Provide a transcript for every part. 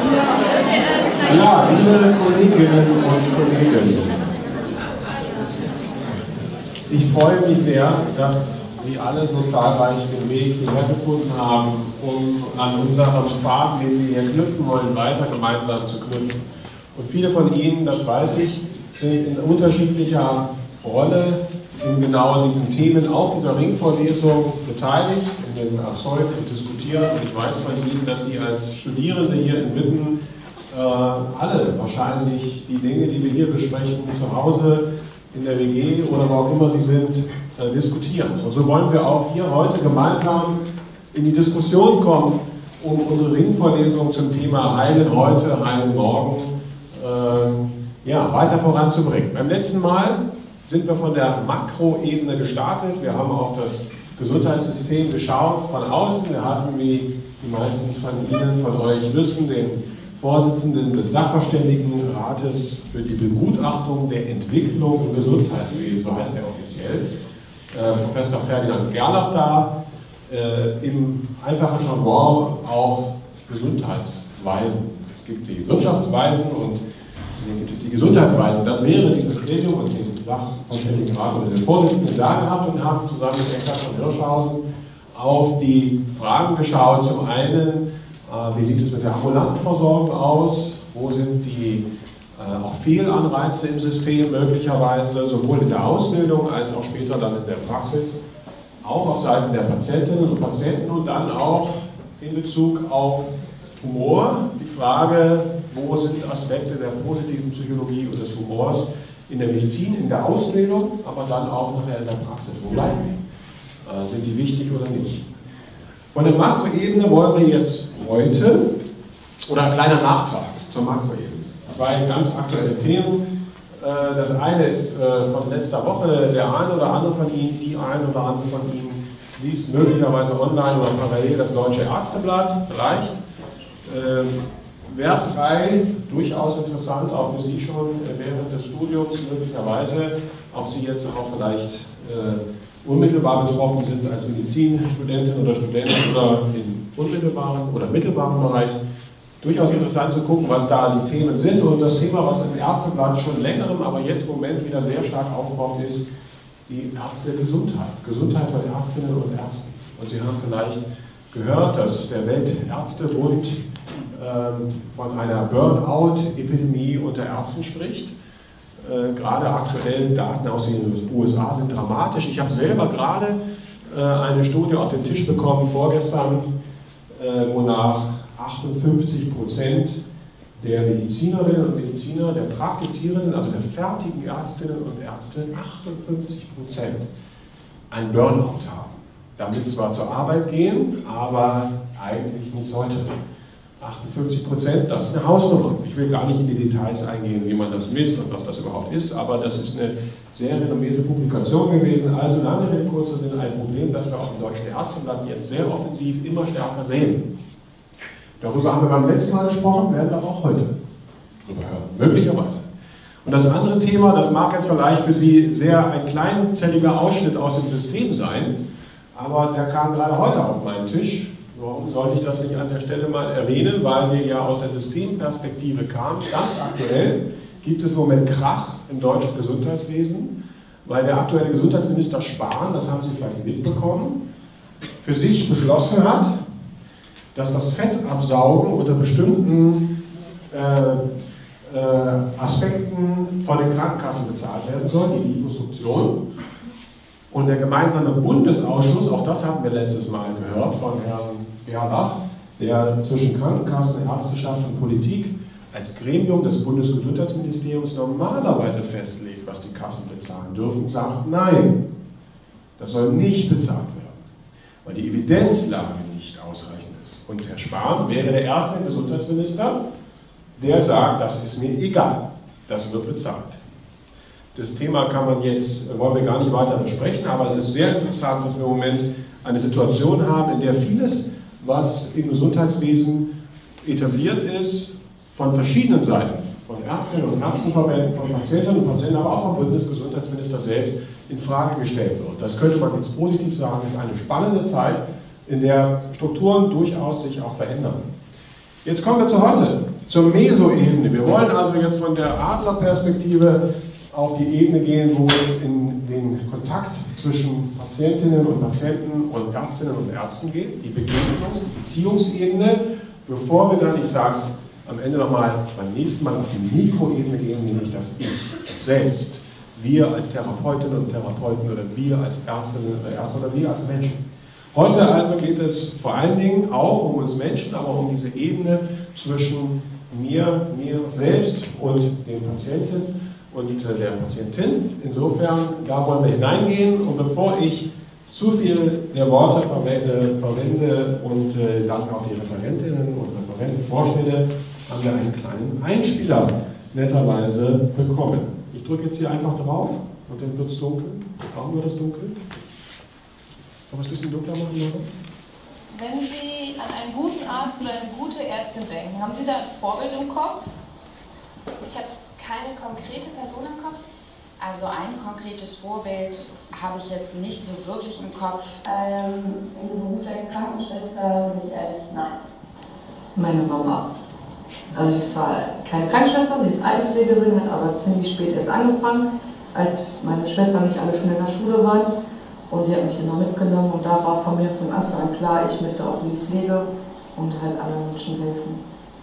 Ja, liebe Kolleginnen und Kollegen, ich freue mich sehr, dass Sie alle so zahlreich den Weg hierher gefunden haben, um an unserem Faden, den wir hier knüpfen wollen, weiter gemeinsam zu knüpfen. Und viele von Ihnen, das weiß ich, sind in unterschiedlicher Rolle in genau diesen Themen, auch dieser Ringvorlesung, beteiligt, in dem Erzeugen und Diskutieren. Und ich weiß von Ihnen, dass Sie als Studierende hier in Witten alle wahrscheinlich die Dinge, die wir hier besprechen, zu Hause, in der WG oder wo auch immer Sie sind, diskutieren. Und so wollen wir auch hier heute gemeinsam in die Diskussion kommen, um unsere Ringvorlesung zum Thema Heilen heute, Heilen morgen weiter voranzubringen. Beim letzten Mal sind wir von der Makroebene gestartet. Wir haben auf das Gesundheitssystem geschaut von außen. Wir hatten, wie die meisten von Ihnen, von euch wissen, den Vorsitzenden des Sachverständigenrates für die Begutachtung der Entwicklung im Gesundheitswesen, so heißt er offiziell, Professor Ferdinand Gerlach da, im einfachen Jargon auch Gesundheitsweisen. Es gibt die Wirtschaftsweisen und die Gesundheitsweisen. Das wäre dieses Gremium und den Sachverständigenrat oder den Vorsitzenden da gehabt und haben zusammen mit Eckart von Hirschhausen auf die Fragen geschaut. Zum einen, wie sieht es mit der ambulanten Versorgung aus? Wo sind die auch Fehlanreize im System möglicherweise, sowohl in der Ausbildung als auch später dann in der Praxis, auch auf Seiten der Patientinnen und Patienten und dann auch in Bezug auf Humor, die Frage, wo sind Aspekte der positiven Psychologie und des Humors in der Medizin, in der Ausbildung, aber dann auch nachher in der Praxis, wo bleiben die? Sind die wichtig oder nicht? Von der Makroebene wollen wir jetzt heute, oder ein kleiner Nachtrag zur Makroebene, zwei ganz aktuelle Themen. Das eine ist von letzter Woche, der eine oder andere von Ihnen, die eine oder andere von Ihnen liest möglicherweise online oder parallel das Deutsche Ärzteblatt, vielleicht. Wertfrei, durchaus interessant, auch für Sie schon während des Studiums möglicherweise, ob Sie jetzt auch vielleicht unmittelbar betroffen sind als Medizinstudentin oder Student oder im unmittelbaren oder mittelbaren Bereich. Durchaus interessant zu gucken, was da die Themen sind. Und das Thema, was im Ärzteblatt schon längerem, aber jetzt im Moment wieder sehr stark aufkommt, ist die Ärztegesundheit. Gesundheit von Ärztinnen und Ärzten. Und Sie haben vielleicht gehört, dass der Weltärztebund von einer Burnout-Epidemie unter Ärzten spricht. Gerade aktuell Daten aus den USA sind dramatisch. Ich habe selber gerade eine Studie auf den Tisch bekommen, vorgestern, wonach 58% der Medizinerinnen und Mediziner, der Praktizierenden, also der fertigen Ärztinnen und Ärzte, 58% ein Burnout haben. Damit zwar zur Arbeit gehen, aber eigentlich nicht sollte. 58%, das ist eine Hausnummer. Ich will gar nicht in die Details eingehen, wie man das misst und was das überhaupt ist, aber das ist eine sehr renommierte Publikation gewesen. Also lange Rede, kurzer Sinn, ein Problem, das wir auch im Deutschen Ärzteblatt jetzt sehr offensiv immer stärker sehen. Darüber haben wir beim letzten Mal gesprochen, werden wir auch heute darüber hören, möglicherweise. Und das andere Thema, das mag jetzt vielleicht für Sie sehr ein kleinzelliger Ausschnitt aus dem System sein, aber der kam gerade heute auf meinen Tisch. Warum sollte ich das nicht an der Stelle mal erwähnen? Weil wir ja aus der Systemperspektive kamen. Ganz aktuell gibt es im Moment Krach im deutschen Gesundheitswesen, weil der aktuelle Gesundheitsminister Spahn, das haben Sie vielleicht mitbekommen, für sich beschlossen hat, dass das Fettabsaugen unter bestimmten Aspekten von den Krankenkassen bezahlt werden soll, die Liposuktion. Und der gemeinsame Bundesausschuss, auch das hatten wir letztes Mal gehört von Herrn Gerlach, der zwischen Krankenkassen, Ärzteschaft und Politik als Gremium des Bundesgesundheitsministeriums normalerweise festlegt, was die Kassen bezahlen dürfen, sagt, nein, das soll nicht bezahlt werden, weil die Evidenzlage nicht ausreichend ist. Und Herr Spahn wäre der erste Gesundheitsminister, der sagt, das ist mir egal, das wird bezahlt. Das Thema kann man jetzt, wollen wir gar nicht weiter besprechen, aber es ist sehr interessant, dass wir im Moment eine Situation haben, in der vieles, was im Gesundheitswesen etabliert ist, von verschiedenen Seiten, von Ärztinnen und Ärztenverbänden, von Patientinnen und Patienten, aber auch vom Bundesgesundheitsminister selbst in Frage gestellt wird. Das könnte man jetzt positiv sagen, ist eine spannende Zeit, in der Strukturen durchaus sich auch verändern. Jetzt kommen wir zu heute, zur Mesoebene. Wir wollen also jetzt von der Adlerperspektive auf die Ebene gehen, wo es in den Kontakt zwischen Patientinnen und Patienten und Ärztinnen und Ärzten geht, die Begegnungs- und Beziehungsebene, bevor wir dann, ich sage es am Ende nochmal, beim nächsten Mal auf die Mikroebene gehen, nämlich das Ich, das Selbst. Wir als Therapeutinnen und Therapeuten oder wir als Ärztinnen oder Ärzte oder wir als Menschen. Heute also geht es vor allen Dingen auch um uns Menschen, aber um diese Ebene zwischen mir selbst und dem Patienten und der Patientin. Insofern, da wollen wir hineingehen, und bevor ich zu viel der Worte verwende und dann auch die Referentinnen und Referenten vorstelle, haben wir einen kleinen Einspieler netterweise bekommen. Ich drücke jetzt hier einfach drauf und dann wird es dunkel. Brauchen wir das dunkel? Kann man es ein bisschen dunkler machen, oder? Wenn Sie an einen guten Arzt oder eine gute Ärztin denken, haben Sie da ein Vorbild im Kopf? Ich habe keine konkrete Person im Kopf. Also ein konkretes Vorbild habe ich jetzt nicht so wirklich im Kopf. Im Beruf der Krankenschwester, bin ich ehrlich, nein. Meine Mama. Also sie ist zwar keine Krankenschwester, sie ist Altenpflegerin, hat aber ziemlich spät erst angefangen, als meine Schwestern nicht alle schon in der Schule waren. Und sie hat mich immer mitgenommen, und da war von mir von Anfang an klar, ich möchte auch in die Pflege und halt anderen Menschen helfen.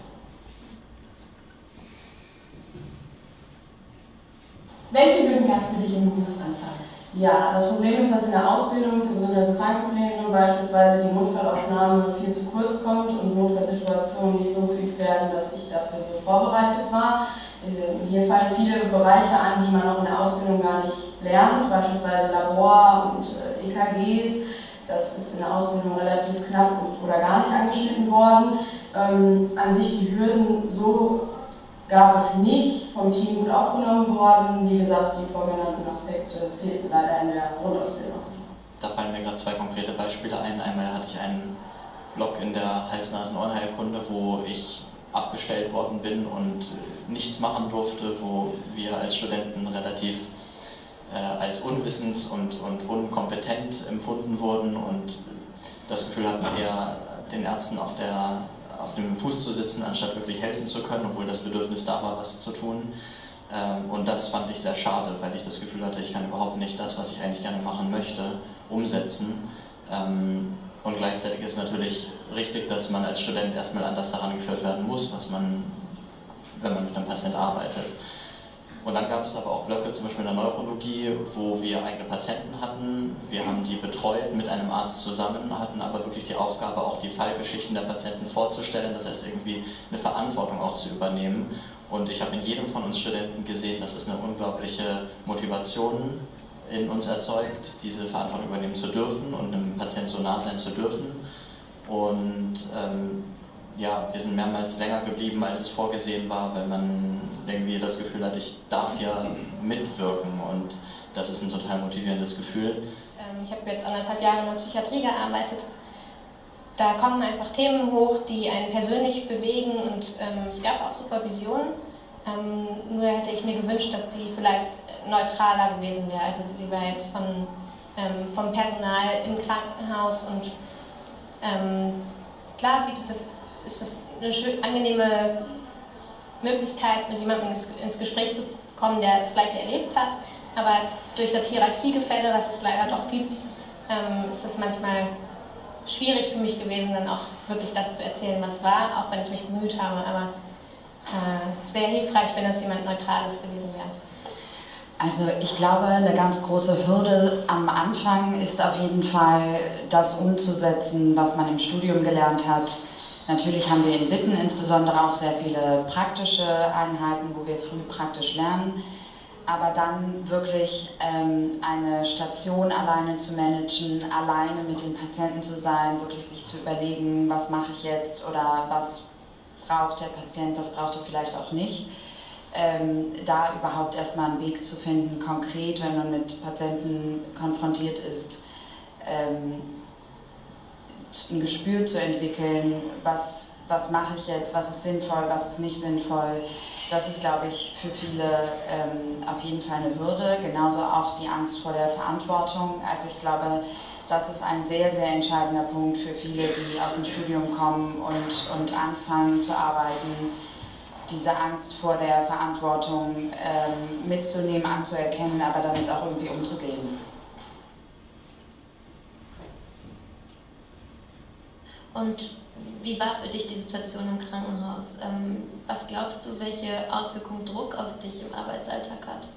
Welche Hürden gab es für dich im Berufsanfang? Ja, das Problem ist, dass in der Ausbildung zur Gesundheits- und Krankenpflegerin beispielsweise die Notfallaufnahme viel zu kurz kommt und Notfallsituationen nicht so geübt werden, dass ich dafür so vorbereitet war. Hier fallen viele Bereiche an, die man noch in der Ausbildung gar nicht lernt, beispielsweise Labor und EKGs. Das ist in der Ausbildung relativ knapp oder gar nicht angeschnitten worden. An sich die Hürden so gab es nicht, vom Team gut aufgenommen worden. Wie gesagt, die vorgenannten Aspekte fehlten leider in der Grundausbildung. Da fallen mir gerade zwei konkrete Beispiele ein. Einmal hatte ich einen Block in der Hals-Nasen-Ohrenheilkunde, wo ich abgestellt worden bin und nichts machen durfte, wo wir als Studenten relativ als unwissend und unkompetent empfunden wurden und das Gefühl hatten, eher den Ärzten auf dem Fuß zu sitzen, anstatt wirklich helfen zu können, obwohl das Bedürfnis da war, was zu tun. Und das fand ich sehr schade, weil ich das Gefühl hatte, ich kann überhaupt nicht das, was ich eigentlich gerne machen möchte, umsetzen. Und gleichzeitig ist es natürlich richtig, dass man als Student erstmal an das herangeführt werden muss, was man, wenn man mit einem Patienten arbeitet. Und dann gab es aber auch Blöcke, zum Beispiel in der Neurologie, wo wir eigene Patienten hatten. Wir haben die betreut mit einem Arzt zusammen, hatten aber wirklich die Aufgabe, auch die Fallgeschichten der Patienten vorzustellen, das heißt irgendwie eine Verantwortung auch zu übernehmen. Und ich habe in jedem von uns Studenten gesehen, dass es eine unglaubliche Motivation in uns erzeugt, diese Verantwortung übernehmen zu dürfen und einem Patienten so nah sein zu dürfen. Und ja, wir sind mehrmals länger geblieben, als es vorgesehen war, weil man irgendwie das Gefühl hat, ich darf ja mitwirken, und das ist ein total motivierendes Gefühl. Ich habe jetzt 1,5 Jahre in der Psychiatrie gearbeitet. Da kommen einfach Themen hoch, die einen persönlich bewegen, und es gab auch Supervisionen. Nur hätte ich mir gewünscht, dass die vielleicht neutraler gewesen wäre. Also sie war jetzt vom Personal im Krankenhaus, und klar ist das eine angenehme Möglichkeit, mit jemandem ins Gespräch zu kommen, der das Gleiche erlebt hat. Aber durch das Hierarchiegefälle, was es leider doch gibt, ist es manchmal schwierig für mich gewesen, dann auch wirklich das zu erzählen, was war, auch wenn ich mich bemüht habe. Aber es wäre hilfreich, wenn das jemand Neutrales gewesen wäre. Also ich glaube, eine ganz große Hürde am Anfang ist auf jeden Fall, das umzusetzen, was man im Studium gelernt hat. Natürlich haben wir in Witten insbesondere auch sehr viele praktische Einheiten, wo wir früh praktisch lernen. Aber dann wirklich eine Station alleine zu managen, alleine mit den Patienten zu sein, wirklich sich zu überlegen, was mache ich jetzt oder was braucht der Patient, was braucht er vielleicht auch nicht. Da überhaupt erstmal einen Weg zu finden, konkret, wenn man mit Patienten konfrontiert ist, ein Gespür zu entwickeln, was mache ich jetzt, was ist sinnvoll, was ist nicht sinnvoll. Das ist, glaube ich, für viele auf jeden Fall eine Hürde. Genauso auch die Angst vor der Verantwortung. Also ich glaube, das ist ein sehr, sehr entscheidender Punkt für viele, die aus dem Studium kommen und anfangen zu arbeiten, diese Angst vor der Verantwortung mitzunehmen, anzuerkennen, aber damit auch irgendwie umzugehen. Und wie war für dich die Situation im Krankenhaus? Was glaubst du, welche Auswirkungen Druck auf dich im Arbeitsalltag hat?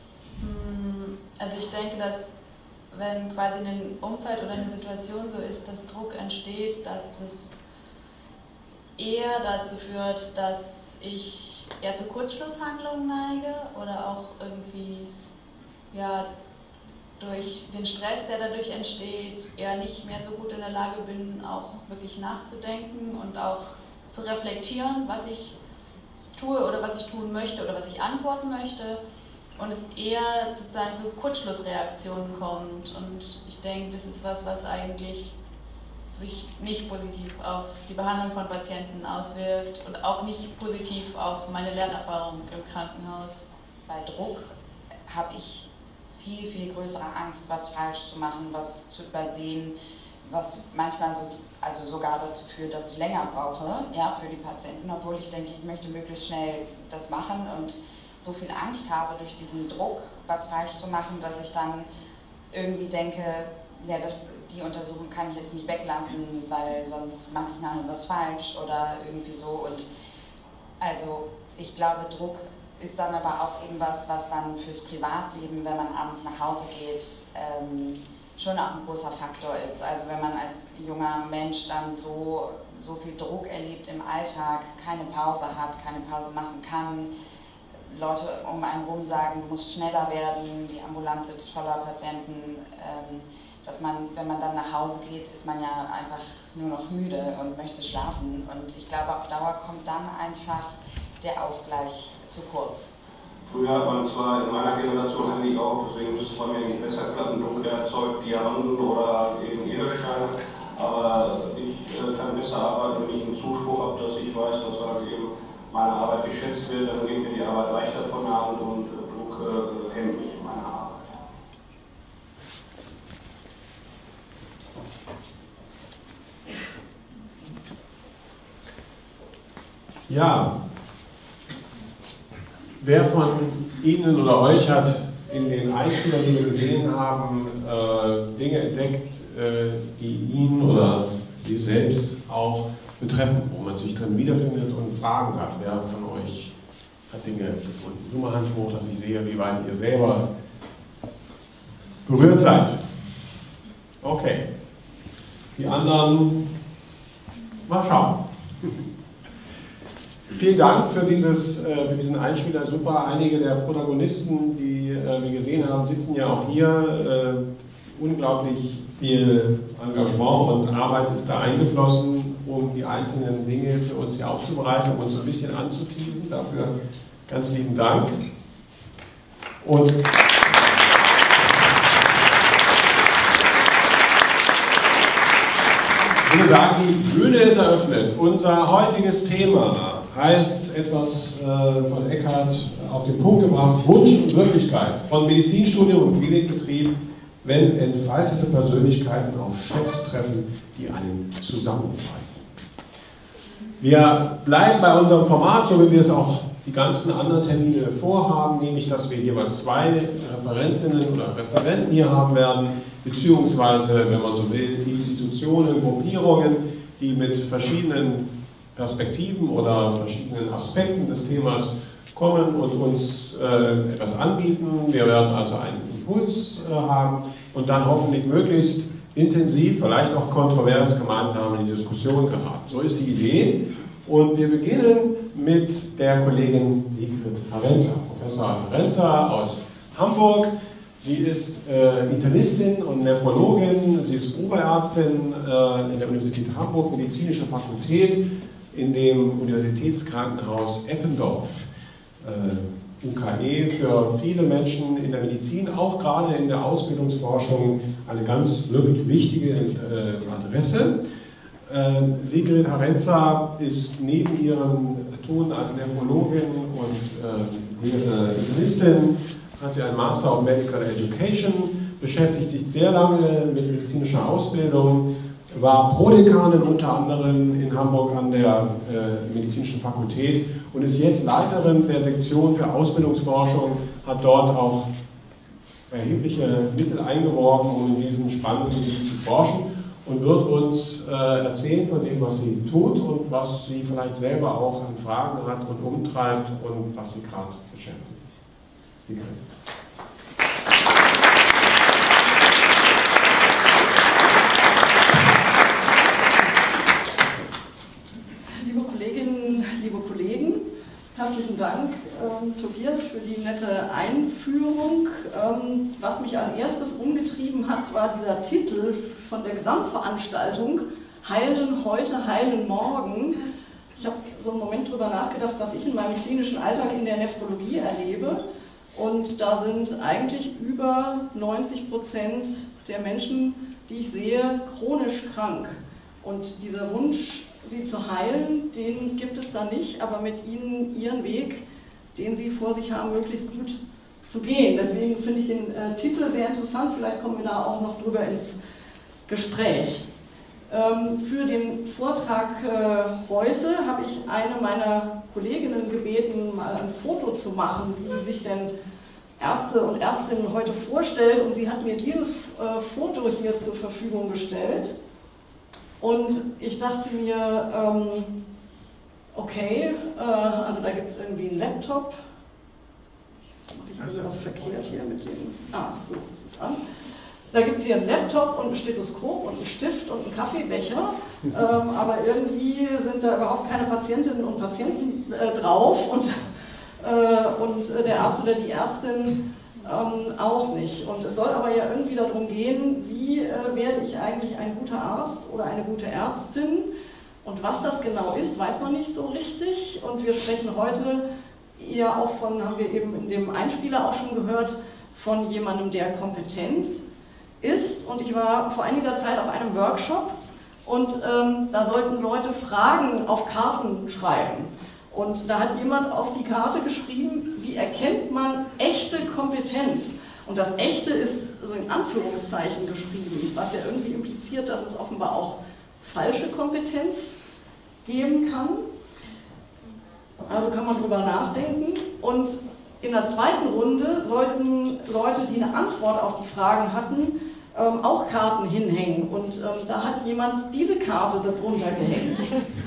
Also ich denke, dass wenn quasi ein Umfeld oder eine Situation so ist, dass Druck entsteht, dass das eher dazu führt, dass ich eher zu Kurzschlusshandlungen neige oder auch irgendwie ja, durch den Stress, der dadurch entsteht, eher nicht mehr so gut in der Lage bin, auch wirklich nachzudenken und auch zu reflektieren, was ich tue oder was ich tun möchte oder was ich antworten möchte. Und es eher sozusagen zu Kurzschlussreaktionen kommt. Und ich denke, das ist was eigentlich sich nicht positiv auf die Behandlung von Patienten auswirkt und auch nicht positiv auf meine Lernerfahrung im Krankenhaus. Bei Druck habe ich viel, viel größere Angst, was falsch zu machen, was zu übersehen, was manchmal also sogar dazu führt, dass ich länger brauche, ja, für die Patienten, obwohl ich denke, ich möchte möglichst schnell das machen und so viel Angst habe durch diesen Druck, was falsch zu machen, dass ich dann irgendwie denke, ja, die Untersuchung kann ich jetzt nicht weglassen, weil sonst mache ich nachher was falsch oder irgendwie so. Und also ich glaube, Druck ist dann aber auch irgendwas, was dann fürs Privatleben, wenn man abends nach Hause geht, schon auch ein großer Faktor ist. Also wenn man als junger Mensch dann so viel Druck erlebt im Alltag, keine Pause hat, keine Pause machen kann, Leute um einen rum sagen, du musst schneller werden, die Ambulanz sitzt voller Patienten, dass man, wenn man dann nach Hause geht, ist man ja einfach nur noch müde und möchte schlafen. Und ich glaube, auf Dauer kommt dann einfach der Ausgleich zu kurz. Früher hat man zwar in meiner Generation eigentlich auch, deswegen müsste es bei mir nicht besser klappen, dunkel erzeugt, Diamanten oder eben Edelsteine, aber ich kann besser arbeiten, wenn ich einen Zuspruch habe, dass ich weiß, dass halt eben meine Arbeit geschätzt wird, dann geht mir die Arbeit leichter von der Hand und Druck hemmt mich in meiner Arbeit. Ja, wer von Ihnen oder euch hat in den Einspielern, die wir gesehen haben, Dinge entdeckt, die ihn oder Sie selbst auch betreffen, wo man sich drin wiederfindet und fragen darf, wer von euch hat Dinge gefunden? Nur mal Hand hoch, dass ich sehe, wie weit ihr selber berührt seid. Okay. Die anderen, mal schauen. Vielen Dank für diesen Einspieler. Super. Einige der Protagonisten, die wir gesehen haben, sitzen ja auch hier. Unglaublich viel Engagement und Arbeit ist da eingeflossen, um die einzelnen Dinge für uns hier aufzubereiten, um uns so ein bisschen anzuteasen. Dafür ganz lieben Dank. Und ich würde sagen, die Bühne ist eröffnet. Unser heutiges Thema heißt etwas von Eckhart auf den Punkt gebracht: Wunsch und Wirklichkeit von Medizinstudium und Klinikbetrieb, wenn entfaltete Persönlichkeiten auf Chefs treffen, die einen zusammenfalten. Wir bleiben bei unserem Format, so wie wir es auch die ganzen anderen Termine vorhaben, nämlich dass wir jeweils 2 Referentinnen oder Referenten hier haben werden, beziehungsweise, wenn man so will, Institutionen, Gruppierungen, die mit verschiedenen Perspektiven oder verschiedenen Aspekten des Themas kommen und uns etwas anbieten. Wir werden also einen Impuls haben und dann hoffentlich möglichst intensiv, vielleicht auch kontrovers gemeinsam in die Diskussion geraten. So ist die Idee. Und wir beginnen mit der Kollegin Sigrid Harenza, Professor Harenza aus Hamburg. Sie ist Internistin und Nephrologin, sie ist Oberärztin in der Universität Hamburg, medizinische Fakultät in dem Universitätskrankenhaus Eppendorf. UKE für viele Menschen in der Medizin, auch gerade in der Ausbildungsforschung, eine ganz wirklich wichtige Adresse. Sigrid Harenza ist neben ihrem Tun als Nephrologin und Internistin, hat sie einen Master of Medical Education beschäftigt sich sehr lange mit medizinischer Ausbildung, war Prodekanin unter anderem in Hamburg an der Medizinischen Fakultät und ist jetzt Leiterin der Sektion für Ausbildungsforschung, hat dort auch erhebliche Mittel eingeworben, um in diesem spannenden Gebiet zu forschen und wird uns erzählen von dem, was sie tut und was sie vielleicht selber auch an Fragen hat und umtreibt und was sie gerade beschäftigt. Sigrid. Liebe Kolleginnen, liebe Kollegen, herzlichen Dank, Tobias, für die nette Einführung. Was mich als erstes umgetrieben hat, war dieser Titel von der Gesamtveranstaltung, Heilen heute, heilen morgen. Ich habe so einen Moment drüber nachgedacht, was ich in meinem klinischen Alltag in der Nephrologie erlebe. Und da sind eigentlich über 90% der Menschen, die ich sehe, chronisch krank. Und dieser Wunsch, sie zu heilen, den gibt es da nicht, aber mit ihnen ihren Weg, den sie vor sich haben, möglichst gut zu gehen. Deswegen finde ich den Titel sehr interessant, vielleicht kommen wir da auch noch drüber ins Gespräch. Für den Vortrag heute habe ich eine meiner Kolleginnen gebeten, mal ein Foto zu machen, wie sie sich denn Ärzte und Ärztinnen heute vorstellt, und sie hat mir dieses Foto hier zur Verfügung gestellt. Und ich dachte mir, okay, also da gibt es irgendwie einen Laptop. Mache ich irgendwas verkehrt hier mit dem? So, das ist an. Da gibt es hier einen Laptop und ein Stethoskop und einen Stift und einen Kaffeebecher, aber irgendwie sind da überhaupt keine Patientinnen und Patienten drauf und der Arzt oder die Ärztin auch nicht. Und es soll aber ja irgendwie darum gehen, wie werde ich eigentlich ein guter Arzt oder eine gute Ärztin, und was das genau ist, weiß man nicht so richtig, und wir sprechen heute eher auch von, haben wir eben in dem Einspieler auch schon gehört, von jemandem, der kompetent ist. Und ich war vor einiger Zeit auf einem Workshop und da sollten Leute Fragen auf Karten schreiben. Und da hat jemand auf die Karte geschrieben, wie erkennt man echte Kompetenz? Und das Echte ist so in Anführungszeichen geschrieben, was ja irgendwie impliziert, dass es offenbar auch falsche Kompetenz geben kann. Also kann man drüber nachdenken. Und in der zweiten Runde sollten Leute, die eine Antwort auf die Fragen hatten, auch Karten hinhängen. Und da hat jemand diese Karte darunter gehängt.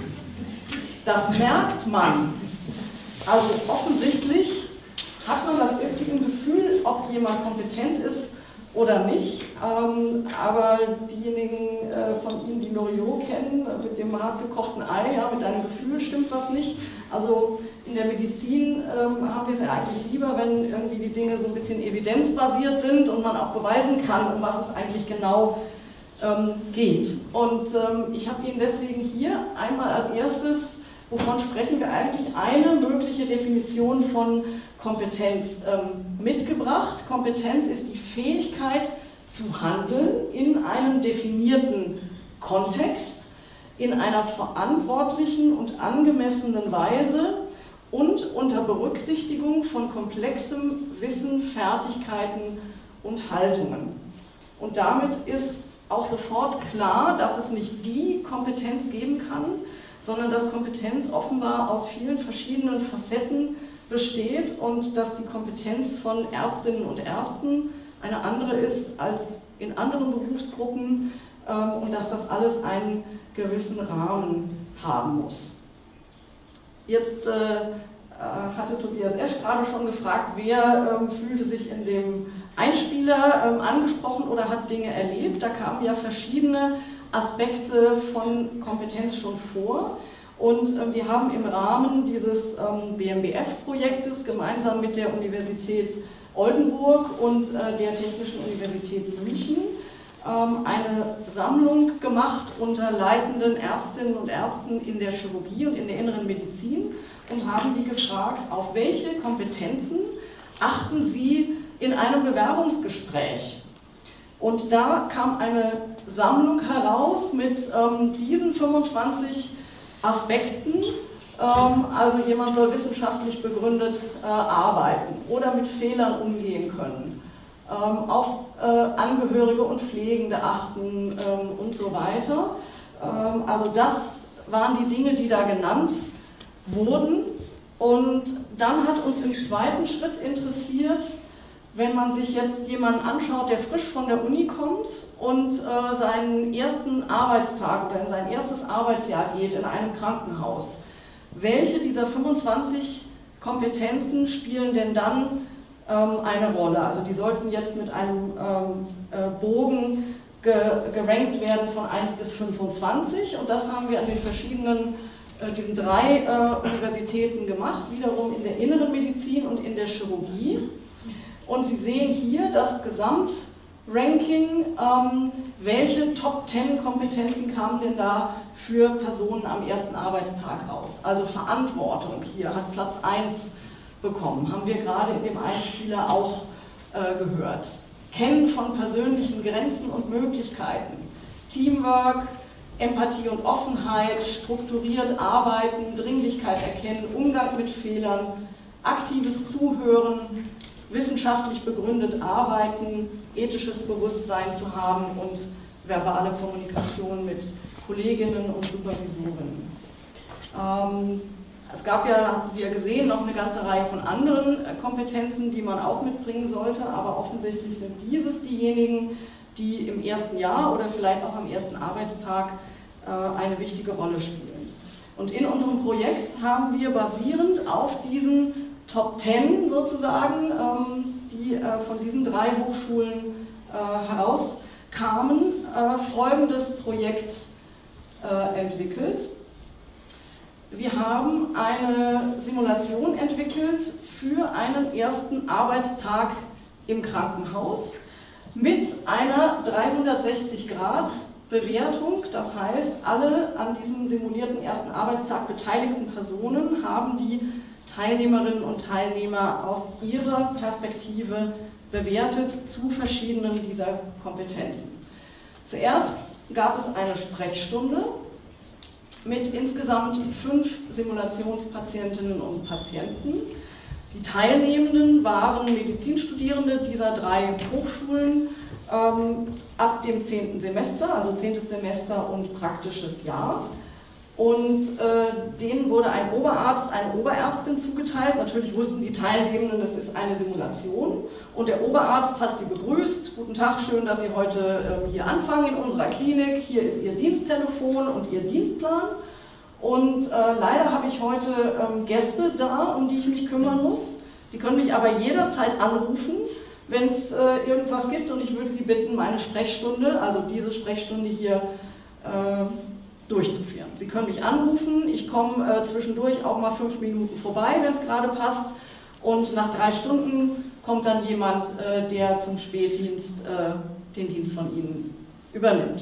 Das merkt man. Also offensichtlich hat man das irgendwie im Gefühl, ob jemand kompetent ist oder nicht. Aber diejenigen von Ihnen, die Loriot kennen, mit dem hartgekochten Ei, ja, mit deinem Gefühl stimmt was nicht. Also in der Medizin haben wir es ja eigentlich lieber, wenn irgendwie die Dinge so ein bisschen evidenzbasiert sind und man auch beweisen kann, um was es eigentlich genau geht. Und ich habe Ihnen deswegen hier einmal als erstes, wovon sprechen wir eigentlich, eine mögliche Definition von Kompetenz mitgebracht. Kompetenz ist die Fähigkeit zu handeln in einem definierten Kontext, in einer verantwortlichen und angemessenen Weise und unter Berücksichtigung von komplexem Wissen, Fertigkeiten und Haltungen. Und damit ist auch sofort klar, dass es nicht die Kompetenz geben kann, sondern dass Kompetenz offenbar aus vielen verschiedenen Facetten besteht und dass die Kompetenz von Ärztinnen und Ärzten eine andere ist als in anderen Berufsgruppen und dass das alles einen gewissen Rahmen haben muss. Jetzt hatte Tobias Esch gerade schon gefragt, wer fühlte sich in dem Einspieler angesprochen oder hat Dinge erlebt. Da kamen ja verschiedene Aspekte von Kompetenz schon vor. Und wir haben im Rahmen dieses BMBF-Projektes gemeinsam mit der Universität Oldenburg und der Technischen Universität München eine Sammlung gemacht unter leitenden Ärztinnen und Ärzten in der Chirurgie und in der inneren Medizin und haben die gefragt, auf welche Kompetenzen achten sie in einem Bewerbungsgespräch. Und da kam eine Sammlung heraus mit diesen 25 Aspekten. Also jemand soll wissenschaftlich begründet arbeiten oder mit Fehlern umgehen können auf Angehörige und Pflegende achten und so weiter. Also das waren die Dinge, die da genannt wurden. Und dann hat uns im zweiten Schritt interessiert, wenn man sich jetzt jemanden anschaut, der frisch von der Uni kommt und seinen ersten Arbeitstag oder in sein erstes Arbeitsjahr geht in einem Krankenhaus. Welche dieser 25 Kompetenzen spielen denn dann eine Rolle? Also die sollten jetzt mit einem Bogen gerankt werden von 1 bis 25 und das haben wir an den verschiedenen, diesen 3 Universitäten gemacht, wiederum in der inneren Medizin und in der Chirurgie. Und Sie sehen hier das Gesamtranking, welche Top 10 Kompetenzen kamen denn da für Personen am ersten Arbeitstag aus. Also Verantwortung hier hat Platz 1 bekommen, haben wir gerade in dem Einspieler auch gehört. Kennen von persönlichen Grenzen und Möglichkeiten, Teamwork, Empathie und Offenheit, strukturiert arbeiten, Dringlichkeit erkennen, Umgang mit Fehlern, aktives Zuhören, wissenschaftlich begründet arbeiten, ethisches Bewusstsein zu haben und verbale Kommunikation mit Kolleginnen und Supervisorinnen. Es gab ja, hatten Sie ja gesehen, noch eine ganze Reihe von anderen Kompetenzen, die man auch mitbringen sollte, aber offensichtlich sind dieses diejenigen, die im ersten Jahr oder vielleicht auch am ersten Arbeitstag eine wichtige Rolle spielen. Und in unserem Projekt haben wir basierend auf diesen Top 10 sozusagen, die von diesen 3 Hochschulen herauskamen, folgendes Projekt entwickelt. Wir haben eine Simulation entwickelt für einen ersten Arbeitstag im Krankenhaus mit einer 360-Grad-Bewertung. Das heißt, alle an diesem simulierten ersten Arbeitstag beteiligten Personen haben die Teilnehmerinnen und Teilnehmer aus ihrer Perspektive bewertet zu verschiedenen dieser Kompetenzen. Zuerst gab es eine Sprechstunde mit insgesamt 5 Simulationspatientinnen und Patienten. Die Teilnehmenden waren Medizinstudierende dieser 3 Hochschulen ab dem 10. Semester, also 10. Semester und praktisches Jahr. Und denen wurde ein Oberarzt, eine Oberärztin zugeteilt. Natürlich wussten die Teilnehmenden, das ist eine Simulation. Und der Oberarzt hat sie begrüßt. Guten Tag, schön, dass Sie heute hier anfangen in unserer Klinik. Hier ist Ihr Diensttelefon und Ihr Dienstplan. Und leider habe ich heute Gäste da, um die ich mich kümmern muss. Sie können mich aber jederzeit anrufen, wenn es irgendwas gibt. Und ich würde Sie bitten, meine Sprechstunde, also diese Sprechstunde hier, durchzuführen. Sie können mich anrufen, ich komme zwischendurch auch mal 5 Minuten vorbei, wenn es gerade passt, und nach 3 Stunden kommt dann jemand, der zum Spätdienst den Dienst von Ihnen übernimmt.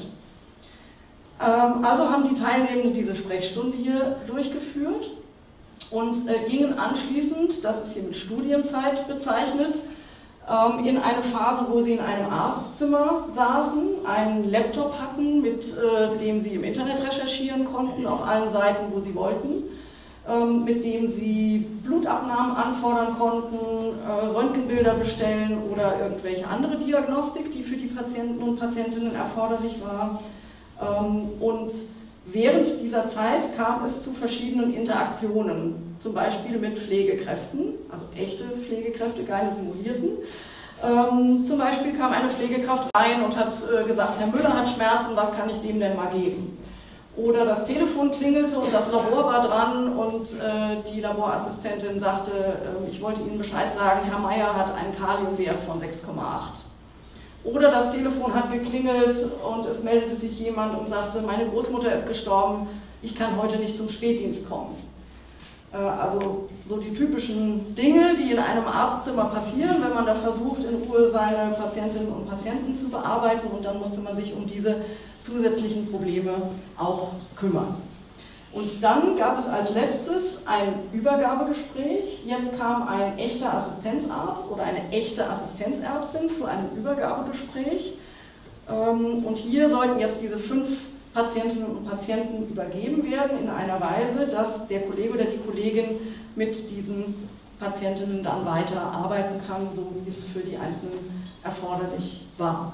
Also haben die Teilnehmenden diese Sprechstunde hier durchgeführt und gingen anschließend, das ist hier mit Studienzeit bezeichnet, in eine Phase, wo sie in einem Arztzimmer saßen, einen Laptop hatten, mit dem sie im Internet recherchieren konnten, auf allen Seiten, wo sie wollten, mit dem sie Blutabnahmen anfordern konnten, Röntgenbilder bestellen oder irgendwelche andere Diagnostik, die für die Patienten und Patientinnen erforderlich war. Und während dieser Zeit kam es zu verschiedenen Interaktionen, zum Beispiel mit Pflegekräften, also echte Pflegekräfte, keine simulierten. Zum Beispiel kam eine Pflegekraft rein und hat gesagt, Herr Müller hat Schmerzen, was kann ich dem denn mal geben? Oder das Telefon klingelte und das Labor war dran und die Laborassistentin sagte, ich wollte Ihnen Bescheid sagen, Herr Meier hat einen Kaliumwert von 6,8. Oder das Telefon hat geklingelt und es meldete sich jemand und sagte, meine Großmutter ist gestorben, ich kann heute nicht zum Spätdienst kommen. Also so die typischen Dinge, die in einem Arztzimmer passieren, wenn man da versucht, in Ruhe seine Patientinnen und Patienten zu bearbeiten, und dann musste man sich um diese zusätzlichen Probleme auch kümmern. Und dann gab es als letztes ein Übergabegespräch. Jetzt kam ein echter Assistenzarzt oder eine echte Assistenzärztin zu einem Übergabegespräch. Und hier sollten jetzt diese 5 Patientinnen und Patienten übergeben werden in einer Weise, dass der Kollege oder die Kollegin mit diesen Patientinnen dann weiter arbeiten kann, so wie es für die Einzelnen erforderlich war.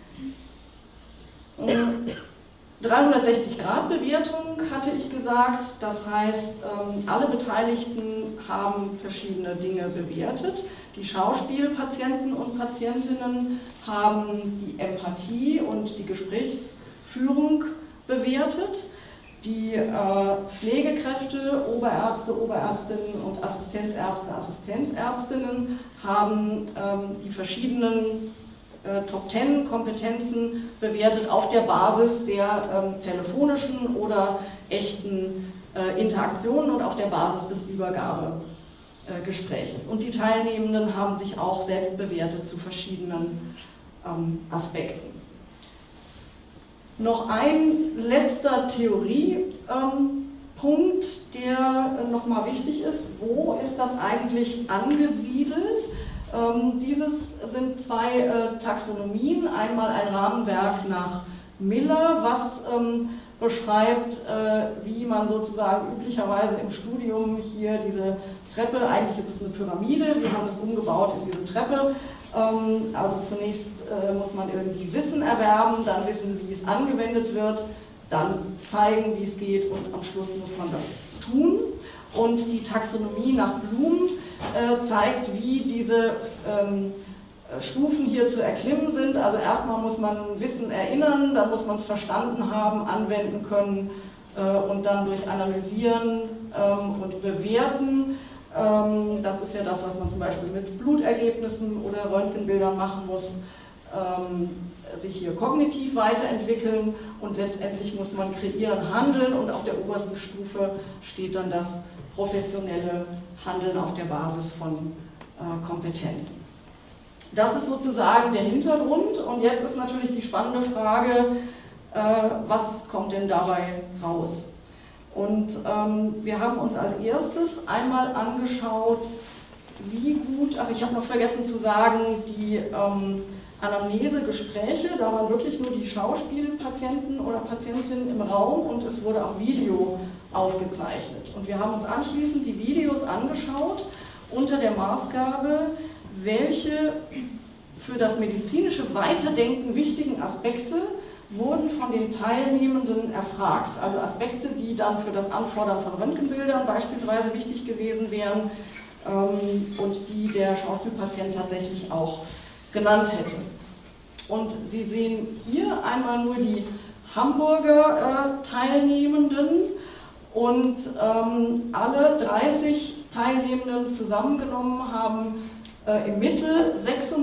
360-Grad-Bewertung hatte ich gesagt, das heißt, alle Beteiligten haben verschiedene Dinge bewertet. Die Schauspielpatienten und Patientinnen haben die Empathie und die Gesprächsführung bewertet. Die Pflegekräfte, Oberärzte, Oberärztinnen und Assistenzärzte, Assistenzärztinnen haben die verschiedenen Top-10-Kompetenzen bewertet auf der Basis der telefonischen oder echten Interaktionen und auf der Basis des Übergabegespräches. Und die Teilnehmenden haben sich auch selbst bewertet zu verschiedenen Aspekten. Noch ein letzter Theoriepunkt, der nochmal wichtig ist. Wo ist das eigentlich angesiedelt? Dieses sind zwei Taxonomien. Einmal ein Rahmenwerk nach Miller, was beschreibt, wie man sozusagen üblicherweise im Studium hier diese Treppe, eigentlich ist es eine Pyramide, wir haben es umgebaut in diese Treppe. Also zunächst muss man irgendwie Wissen erwerben, dann wissen, wie es angewendet wird, dann zeigen, wie es geht und am Schluss muss man das tun. Und die Taxonomie nach Bloom zeigt, wie diese Stufen hier zu erklimmen sind. Also erstmal muss man Wissen erinnern, dann muss man es verstanden haben, anwenden können und dann durch Analysieren und Bewerten. Das ist ja das, was man zum Beispiel mit Blutergebnissen oder Röntgenbildern machen muss, sich hier kognitiv weiterentwickeln und letztendlich muss man kreieren, handeln und auf der obersten Stufe steht dann das professionelle Handeln auf der Basis von Kompetenzen. Das ist sozusagen der Hintergrund und jetzt ist natürlich die spannende Frage, was kommt denn dabei raus? Und wir haben uns als erstes einmal angeschaut, wie gut, ach ich habe noch vergessen zu sagen, die Anamnesegespräche, da waren wirklich nur die Schauspielpatienten oder Patientinnen im Raum und es wurde auch Video aufgezeichnet. Und wir haben uns anschließend die Videos angeschaut unter der Maßgabe, welche für das medizinische Weiterdenken wichtigen Aspekte wurden von den Teilnehmenden erfragt. Also Aspekte, die dann für das Anfordern von Röntgenbildern beispielsweise wichtig gewesen wären und die der Schauspielpatient tatsächlich auch genannt hätte. Und Sie sehen hier einmal nur die Hamburger Teilnehmenden und alle 30 Teilnehmenden zusammengenommen haben im Mittel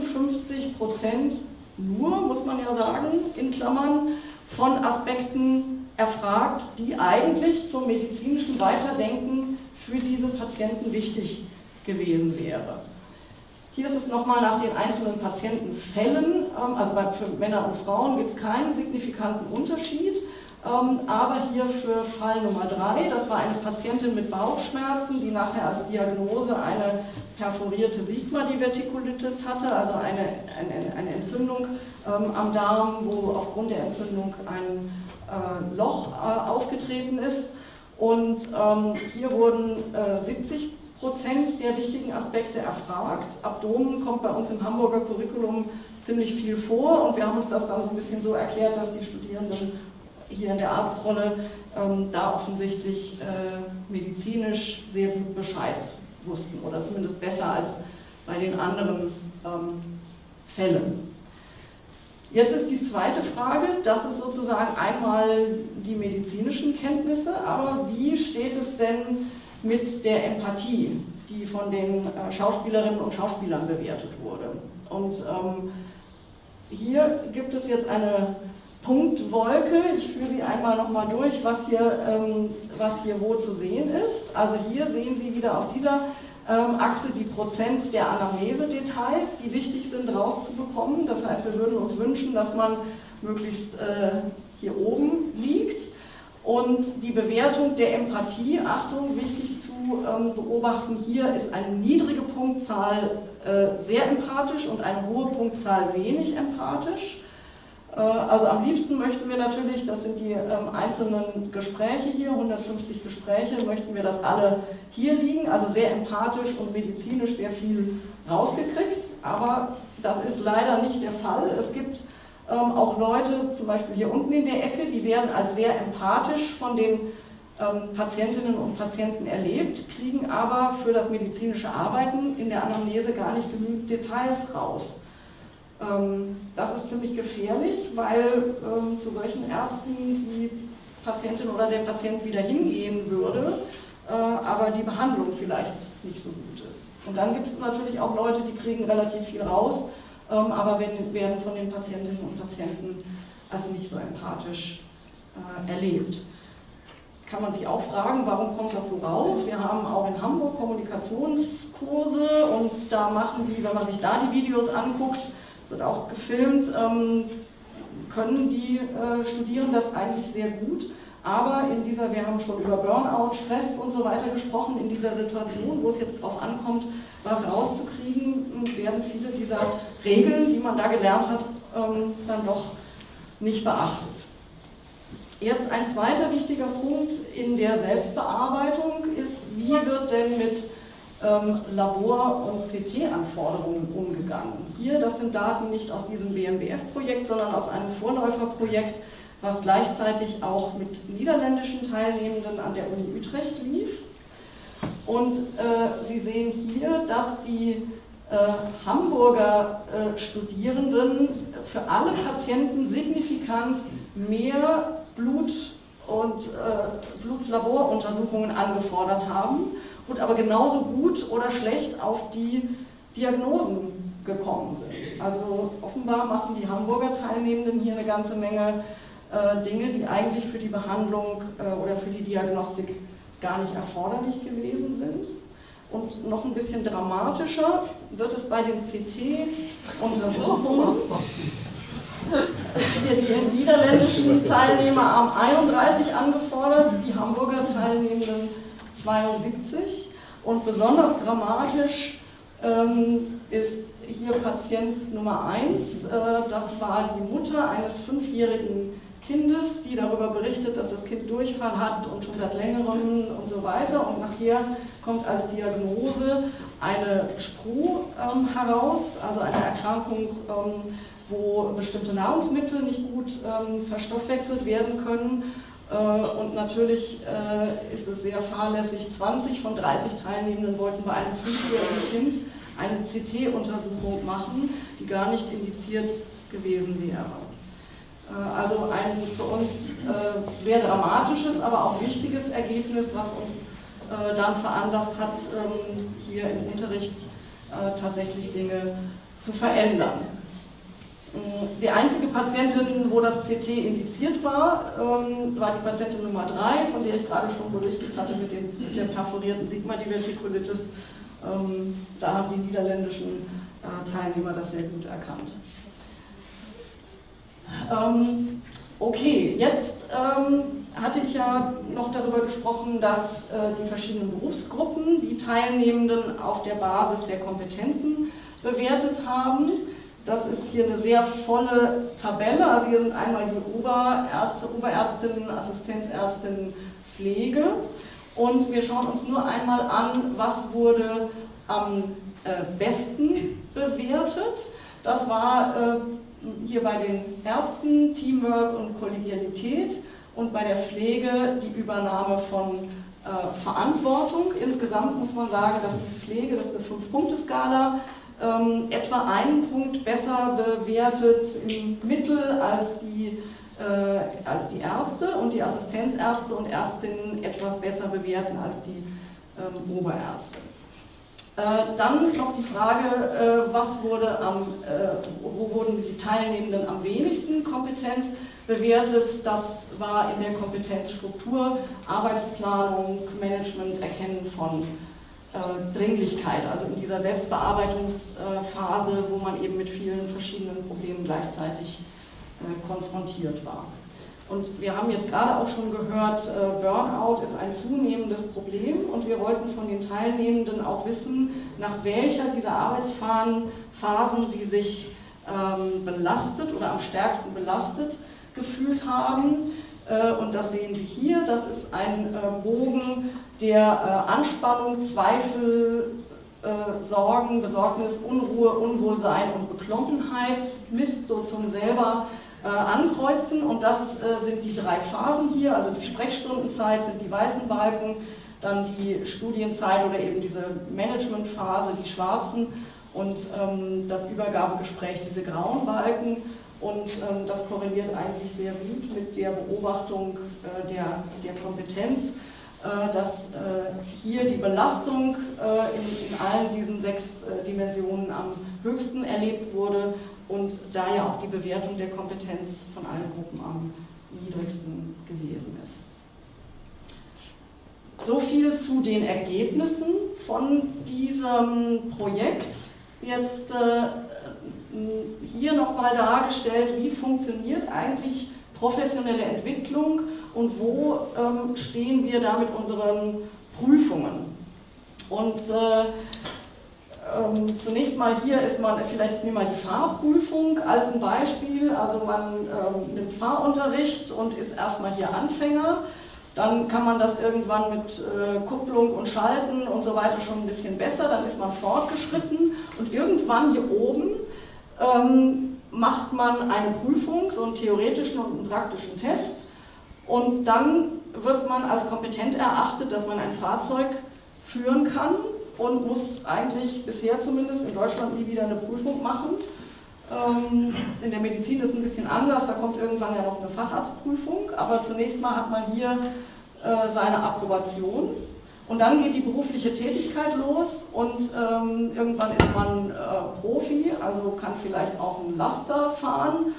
56% nur, muss man ja sagen, in Klammern, von Aspekten erfragt, die eigentlich zum medizinischen Weiterdenken für diese Patienten wichtig gewesen wäre. Hier ist es nochmal nach den einzelnen Patientenfällen, also für Männer und Frauen gibt es keinen signifikanten Unterschied, aber hier für Fall Nummer 3, das war eine Patientin mit Bauchschmerzen, die nachher als Diagnose eine perforierte Sigma-Divertikulitis hatte, also eine Entzündung am Darm, wo aufgrund der Entzündung ein Loch aufgetreten ist. Und hier wurden 70% der wichtigen Aspekte erfragt. Abdomen kommt bei uns im Hamburger Curriculum ziemlich viel vor und wir haben uns das dann so ein bisschen so erklärt, dass die Studierenden hier in der Arztrolle da offensichtlich medizinisch sehr gut Bescheid wussten oder zumindest besser als bei den anderen Fällen. Jetzt ist die zweite Frage, das ist sozusagen einmal die medizinischen Kenntnisse, aber wie steht es denn mit der Empathie, die von den Schauspielerinnen und Schauspielern bewertet wurde? Und hier gibt es jetzt eine Punktwolke. Ich führe sie einmal nochmal durch, was hier wo zu sehen ist. Also hier sehen Sie wieder auf dieser Achse die Prozent der Anamnese-Details, die wichtig sind rauszubekommen. Das heißt, wir würden uns wünschen, dass man möglichst hier oben liegt. Und die Bewertung der Empathie, Achtung, wichtig zu beobachten, hier ist eine niedrige Punktzahl sehr empathisch und eine hohe Punktzahl wenig empathisch. Also am liebsten möchten wir natürlich, das sind die einzelnen Gespräche hier, 150 Gespräche, möchten wir, dass alle hier liegen, also sehr empathisch und medizinisch sehr viel rausgekriegt, aber das ist leider nicht der Fall. Es gibt auch Leute, zum Beispiel hier unten in der Ecke, die werden als sehr empathisch von den Patientinnen und Patienten erlebt, kriegen aber für das medizinische Arbeiten in der Anamnese gar nicht genügend Details raus. Das ist ziemlich gefährlich, weil zu solchen Ärzten die Patientin oder der Patient wieder hingehen würde, aber die Behandlung vielleicht nicht so gut ist. Und dann gibt es natürlich auch Leute, die kriegen relativ viel raus, aber werden von den Patientinnen und Patienten also nicht so empathisch erlebt. Kann man sich auch fragen, warum kommt das so raus? Wir haben auch in Hamburg Kommunikationskurse und da machen die, wenn man sich da die Videos anguckt, wird auch gefilmt, können die Studierenden das eigentlich sehr gut. Aber wir haben schon über Burnout, Stress und so weiter gesprochen, in dieser Situation, wo es jetzt darauf ankommt, was rauszukriegen, werden viele dieser Regeln, die man da gelernt hat, dann doch nicht beachtet. Jetzt ein zweiter wichtiger Punkt in der Selbstbearbeitung ist, wie wird denn mit Labor- und CT-Anforderungen umgegangen. Hier, das sind Daten nicht aus diesem BMBF-Projekt, sondern aus einem Vorläuferprojekt, was gleichzeitig auch mit niederländischen Teilnehmenden an der Uni Utrecht lief. Und Sie sehen hier, dass die Hamburger Studierenden für alle Patienten signifikant mehr Blut- und Blutlaboruntersuchungen angefordert haben und aber genauso gut oder schlecht auf die Diagnosen gekommen sind. Also offenbar machen die Hamburger Teilnehmenden hier eine ganze Menge Dinge, die eigentlich für die Behandlung oder für die Diagnostik gar nicht erforderlich gewesen sind. Und noch ein bisschen dramatischer wird es bei den CT-Untersuchungen. Hier die niederländischen Teilnehmer haben 31 angefordert, die Hamburger Teilnehmenden 72. Und besonders dramatisch ist hier Patient Nummer 1. Das war die Mutter eines 5-jährigen Kindes, die darüber berichtet, dass das Kind Durchfall hat und schon seit längerem und so weiter. Und nachher kommt als Diagnose eine SPRU heraus, also eine Erkrankung, wo bestimmte Nahrungsmittel nicht gut verstoffwechselt werden können. Und natürlich ist es sehr fahrlässig. 20 von 30 Teilnehmenden wollten bei einem 5-jährigen Kind eine CT-Untersuchung machen, die gar nicht indiziert gewesen wäre. Also ein für uns sehr dramatisches, aber auch wichtiges Ergebnis, was uns dann veranlasst hat, hier im Unterricht tatsächlich Dinge zu verändern. Die einzige Patientin, wo das CT indiziert war, war die Patientin Nummer 3, von der ich gerade schon berichtet hatte, mit der perforierten Sigma-Divertikulitis. Da haben die niederländischen Teilnehmer das sehr gut erkannt. Okay, jetzt hatte ich ja noch darüber gesprochen, dass die verschiedenen Berufsgruppen die Teilnehmenden auf der Basis der Kompetenzen bewertet haben. Das ist hier eine sehr volle Tabelle, also hier sind einmal die Oberärzte, Oberärztinnen, Assistenzärztinnen, Pflege. Und wir schauen uns nur einmal an, was wurde am besten bewertet. Das war hier bei den Ärzten Teamwork und Kollegialität und bei der Pflege die Übernahme von Verantwortung. Insgesamt muss man sagen, dass die Pflege, das ist eine 5-Punkte-Skala, etwa einen Punkt besser bewertet im Mittel als die Ärzte und die Assistenzärzte und Ärztinnen etwas besser bewerten als die Oberärzte. Dann noch die Frage, wo wurden die Teilnehmenden am wenigsten kompetent bewertet? Das war in der Kompetenzstruktur, Arbeitsplanung, Management, Erkennen von Dringlichkeit, also in dieser Selbstbearbeitungsphase, wo man eben mit vielen verschiedenen Problemen gleichzeitig konfrontiert war. Und wir haben jetzt gerade auch schon gehört, Burnout ist ein zunehmendes Problem und wir wollten von den Teilnehmenden auch wissen, nach welcher dieser Arbeitsphasen sie sich belastet oder am stärksten belastet gefühlt haben. Und das sehen Sie hier, das ist ein Bogen, der Anspannung, Zweifel, Sorgen, Besorgnis, Unruhe, Unwohlsein und Beklommenheit misst, so zum selber ankreuzen. Und das sind die 3 Phasen hier, also die Sprechstundenzeit sind die weißen Balken, dann die Studienzeit oder eben diese Managementphase, die schwarzen, und das Übergabegespräch, diese grauen Balken. Und das korreliert eigentlich sehr gut mit der Beobachtung der Kompetenz, dass hier die Belastung in allen diesen 6 Dimensionen am höchsten erlebt wurde und daher auch die Bewertung der Kompetenz von allen Gruppen am niedrigsten gewesen ist. So viel zu den Ergebnissen von diesem Projekt. Jetzt hier nochmal dargestellt, wie funktioniert eigentlich professionelle Entwicklung und wo stehen wir da mit unseren Prüfungen. Und zunächst mal hier ist man, vielleicht nehmen wir mal die Fahrprüfung als ein Beispiel, also man nimmt Fahrunterricht und ist erstmal hier Anfänger. Dann kann man das irgendwann mit Kupplung und Schalten und so weiter schon ein bisschen besser, dann ist man fortgeschritten und irgendwann hier oben macht man eine Prüfung, so einen theoretischen und einen praktischen Test, und dann wird man als kompetent erachtet, dass man ein Fahrzeug führen kann und muss eigentlich bisher zumindest in Deutschland nie wieder eine Prüfung machen. In der Medizin ist es ein bisschen anders, da kommt irgendwann ja noch eine Facharztprüfung, aber zunächst mal hat man hier seine Approbation und dann geht die berufliche Tätigkeit los und irgendwann ist man Profi, also kann vielleicht auch einen Laster fahren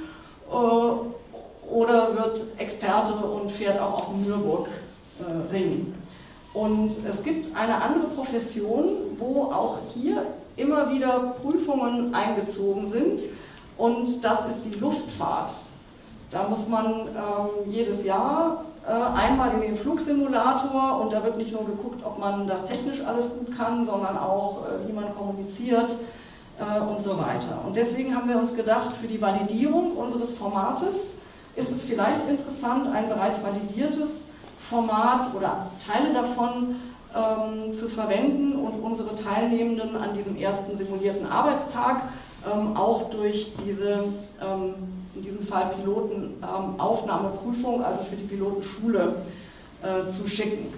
oder wird Experte und fährt auch auf dem Nürburgring. Und es gibt eine andere Profession, wo auch hier immer wieder Prüfungen eingezogen sind, und das ist die Luftfahrt. Da muss man jedes Jahr einmal in den Flugsimulator, und da wird nicht nur geguckt, ob man das technisch alles gut kann, sondern auch, wie man kommuniziert und so weiter. Und deswegen haben wir uns gedacht, für die Validierung unseres Formates ist es vielleicht interessant, ein bereits validiertes Format oder Teile davon zu verwenden und unsere Teilnehmenden an diesem ersten simulierten Arbeitstag auch durch diese, in diesem Fall Pilotenaufnahmeprüfung, also für die Pilotenschule, zu schicken.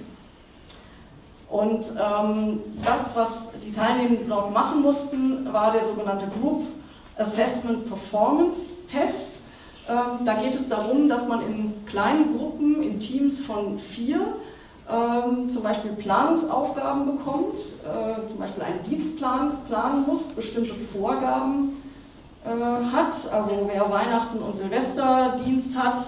Und das, was die Teilnehmenden dort machen mussten, war der sogenannte Group Assessment Performance Test. Da geht es darum, dass man in kleinen Gruppen, in Teams von 4, zum Beispiel Planungsaufgaben bekommt, zum Beispiel einen Dienstplan planen muss, bestimmte Vorgaben hat, also wer Weihnachten und Silvesterdienst hat,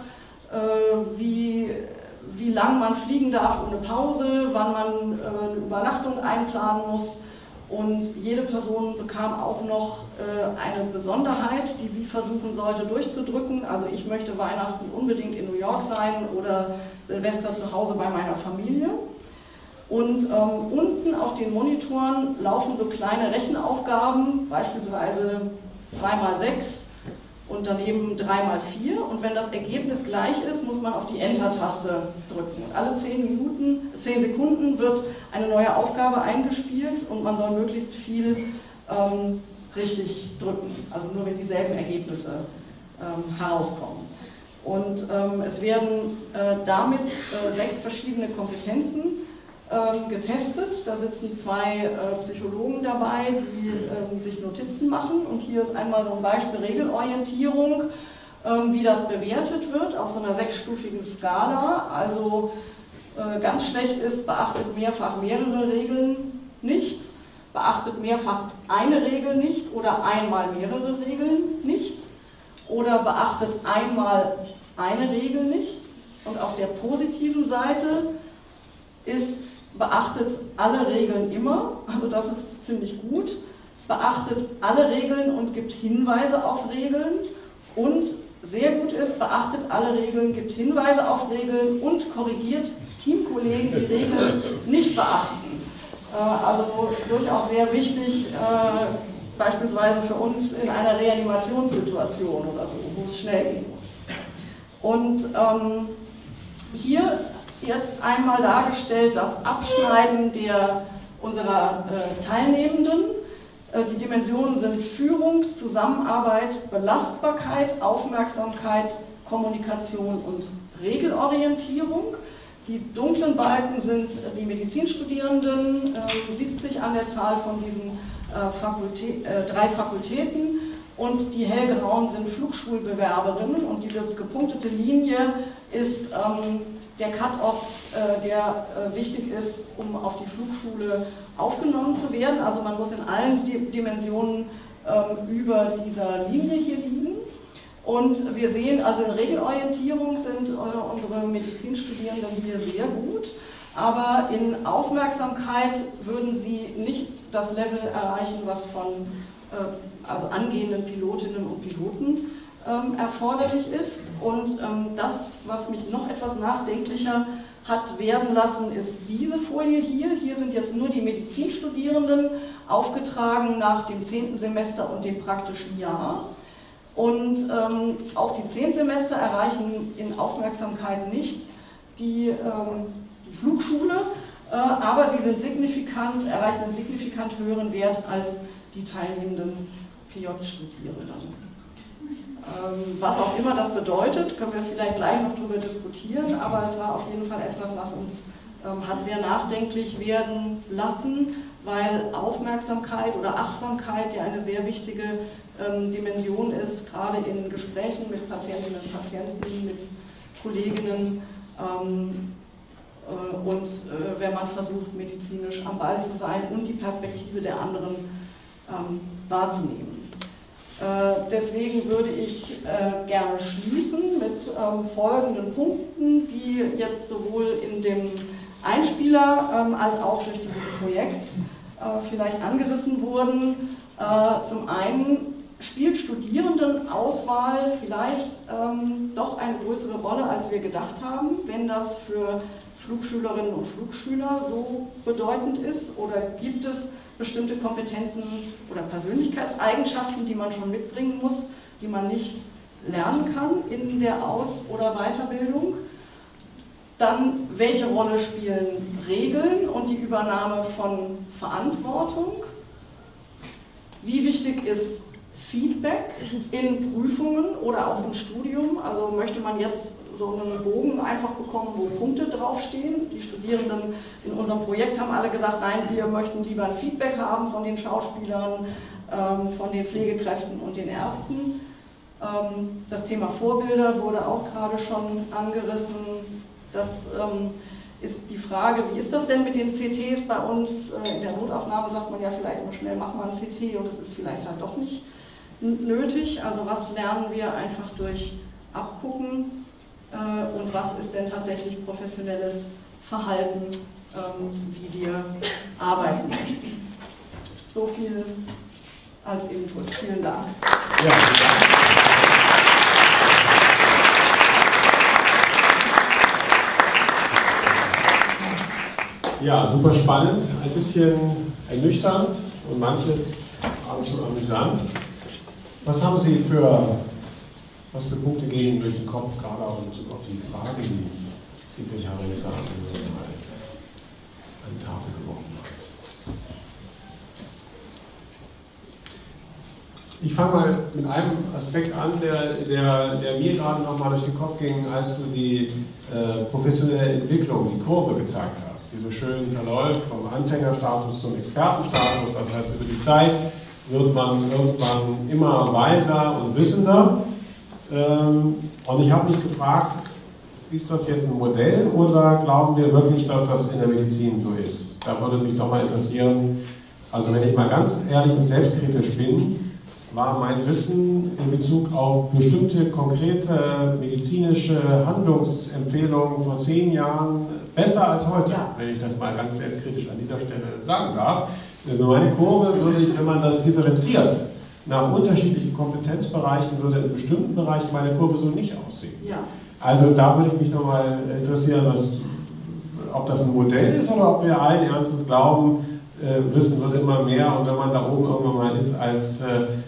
wie lang man fliegen darf ohne Pause, wann man eine Übernachtung einplanen muss. Und jede Person bekam auch noch eine Besonderheit, die sie versuchen sollte durchzudrücken. Also ich möchte Weihnachten unbedingt in New York sein oder Silvester zu Hause bei meiner Familie. Und unten auf den Monitoren laufen so kleine Rechenaufgaben, beispielsweise 2×6 und daneben 3×4. Und wenn das Ergebnis gleich ist, muss man auf die Enter-Taste drücken. Und alle 10 Sekunden wird eine neue Aufgabe eingespielt und man soll möglichst viel richtig drücken. Also nur wenn dieselben Ergebnisse herauskommen. Und es werden damit 6 verschiedene Kompetenzen getestet. Da sitzen 2 Psychologen dabei, die sich Notizen machen. Und hier ist einmal so ein Beispiel Regelorientierung, wie das bewertet wird auf so einer 6-stufigen Skala. Also ganz schlecht ist, beachtet mehrfach mehrere Regeln nicht, beachtet mehrfach eine Regel nicht oder einmal mehrere Regeln nicht oder beachtet einmal eine Regel nicht. Und auf der positiven Seite ist beachtet alle Regeln immer, also das ist ziemlich gut, beachtet alle Regeln und gibt Hinweise auf Regeln, und sehr gut ist, beachtet alle Regeln, gibt Hinweise auf Regeln und korrigiert Teamkollegen, die Regeln nicht beachten. Also durchaus sehr wichtig, beispielsweise für uns in einer Reanimationssituation oder so, wo es schnell gehen muss. Und hier jetzt einmal dargestellt das Abschneiden unserer Teilnehmenden. Die Dimensionen sind Führung, Zusammenarbeit, Belastbarkeit, Aufmerksamkeit, Kommunikation und Regelorientierung. Die dunklen Balken sind die Medizinstudierenden, 70 an der Zahl von diesen 3 Fakultäten, und die hellgrauen sind Flugschulbewerberinnen, und diese gepunktete Linie ist der Cut-off, der wichtig ist, um auf die Flugschule aufgenommen zu werden. Also man muss in allen Dimensionen über dieser Linie hier liegen. Und wir sehen, also in Regelorientierung sind unsere Medizinstudierenden hier sehr gut, aber in Aufmerksamkeit würden sie nicht das Level erreichen, was von also angehenden Pilotinnen und Piloten erforderlich ist. Und das, was mich noch etwas nachdenklicher hat werden lassen, ist diese Folie hier. Hier sind jetzt nur die Medizinstudierenden aufgetragen nach dem 10. Semester und dem praktischen Jahr. Und auch die 10 Semester erreichen in Aufmerksamkeit nicht die Flugschule, aber sie sind erreichen einen signifikant höheren Wert als die teilnehmenden PJ-Studierenden. Was auch immer das bedeutet, können wir vielleicht gleich noch darüber diskutieren, aber es war auf jeden Fall etwas, was uns hat sehr nachdenklich werden lassen, weil Aufmerksamkeit oder Achtsamkeit ja eine sehr wichtige Dimension ist, gerade in Gesprächen mit Patientinnen und Patienten, mit Kolleginnen und wenn man versucht, medizinisch am Ball zu sein und die Perspektive der anderen wahrzunehmen. Deswegen würde ich gerne schließen mit folgenden Punkten, die jetzt sowohl in dem Einspieler als auch durch dieses Projekt vielleicht angerissen wurden. Zum einen spielt Studierendenauswahl vielleicht doch eine größere Rolle, als wir gedacht haben, wenn das für Flugschülerinnen und Flugschüler so bedeutend ist, oder gibt es bestimmte Kompetenzen oder Persönlichkeitseigenschaften, die man schon mitbringen muss, die man nicht lernen kann in der Aus- oder Weiterbildung. Dann, welche Rolle spielen Regeln und die Übernahme von Verantwortung? Wie wichtig ist Feedback in Prüfungen oder auch im Studium? Also möchte man jetzt so einen Bogen einfach bekommen, wo Punkte draufstehen? Die Studierenden in unserem Projekt haben alle gesagt, nein, wir möchten lieber ein Feedback haben von den Schauspielern, von den Pflegekräften und den Ärzten. Das Thema Vorbilder wurde auch gerade schon angerissen. Das ist die Frage, wie ist das denn mit den CTs bei uns? In der Notaufnahme sagt man ja vielleicht immer schnell, mach mal ein CT, und das ist vielleicht halt doch nicht nötig. Also was lernen wir einfach durch Abgucken und was ist denn tatsächlich professionelles Verhalten, wie wir arbeiten möchten. So viel als Input. Vielen Dank. Ja, ja, super spannend, ein bisschen ernüchternd und manches abends schon amüsant. Was für Punkte gehen durch den Kopf, gerade auch in Bezug auf die Frage, die Sekretärin jetzt an die Tafel geworfen hat? Ich fange mal mit einem Aspekt an, der mir gerade nochmal durch den Kopf ging, als du die professionelle Entwicklung, die Kurve gezeigt hast, die so schön verläuft vom Anfängerstatus zum Expertenstatus. Das heißt, über die Zeit wird man irgendwann immer weiser und wissender. Und ich habe mich gefragt, ist das jetzt ein Modell oder glauben wir wirklich, dass das in der Medizin so ist? Da würde mich doch mal interessieren, also wenn ich mal ganz ehrlich und selbstkritisch bin, war mein Wissen in Bezug auf bestimmte konkrete medizinische Handlungsempfehlungen vor 10 Jahren besser als heute, wenn ich das mal ganz selbstkritisch an dieser Stelle sagen darf. Also meine Kurve würde ich, wenn man das differenziert, nach unterschiedlichen Kompetenzbereichen, würde in bestimmten Bereichen meine Kurve so nicht aussehen. Ja. Also da würde ich mich nochmal interessieren, ob das ein Modell ist oder ob wir allen Ernstes glauben, Wissen wird immer mehr und wenn man da oben irgendwann mal ist als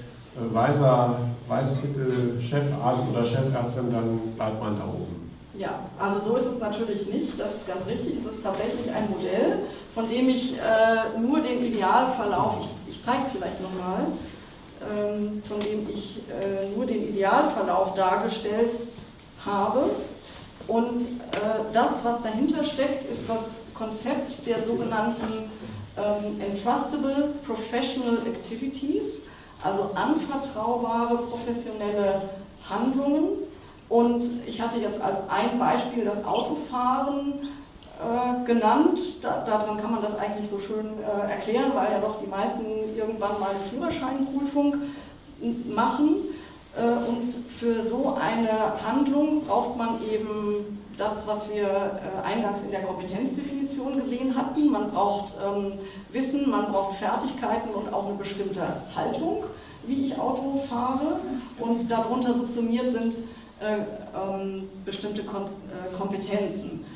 Chefarzt oder Chefärztin, dann bleibt man da oben. Ja, also so ist es natürlich nicht, das ist ganz richtig. Es ist tatsächlich ein Modell, von dem ich nur den Idealverlauf, ich zeige es vielleicht nochmal, von dem ich nur den Idealverlauf dargestellt habe. Und das, was dahinter steckt, ist das Konzept der sogenannten Entrustable Professional Activities, also anvertraubare professionelle Handlungen. Und ich hatte jetzt als ein Beispiel das Autofahren genannt. Daran kann man das eigentlich so schön erklären, weil ja doch die meisten irgendwann mal eine Führerscheinprüfung machen. Und für so eine Handlung braucht man eben das, was wir eingangs in der Kompetenzdefinition gesehen hatten. Man braucht Wissen, man braucht Fertigkeiten und auch eine bestimmte Haltung, wie ich Auto fahre. Und darunter subsumiert sind bestimmte Kompetenzen.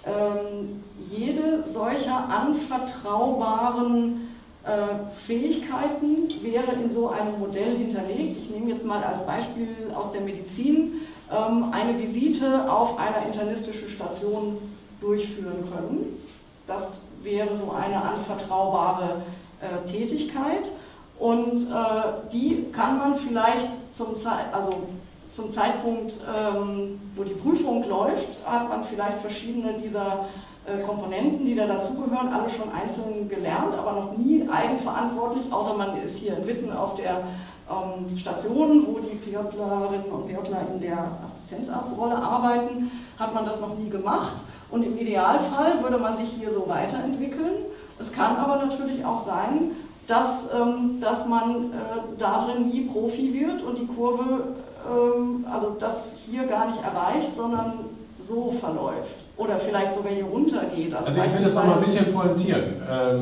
Jede solcher anvertraubaren Fähigkeiten wäre in so einem Modell hinterlegt. Ich nehme jetzt mal als Beispiel aus der Medizin eine Visite auf einer internistischen Station durchführen können. Das wäre so eine anvertraubare Tätigkeit und die kann man vielleicht zum Zeitpunkt, wo die Prüfung läuft, hat man vielleicht verschiedene dieser Komponenten, die da dazugehören, alle schon einzeln gelernt, aber noch nie eigenverantwortlich, außer man ist hier in Witten auf der Station, wo die PJlerinnen und PJler in der Assistenzarztrolle arbeiten, hat man das noch nie gemacht. Und im Idealfall würde man sich hier so weiterentwickeln. Es kann aber natürlich auch sein, dass man darin nie Profi wird und die Kurve, also das hier gar nicht erreicht, sondern so verläuft. Oder vielleicht sogar hier runter geht. Also ich will das auch mal ein bisschen pointieren.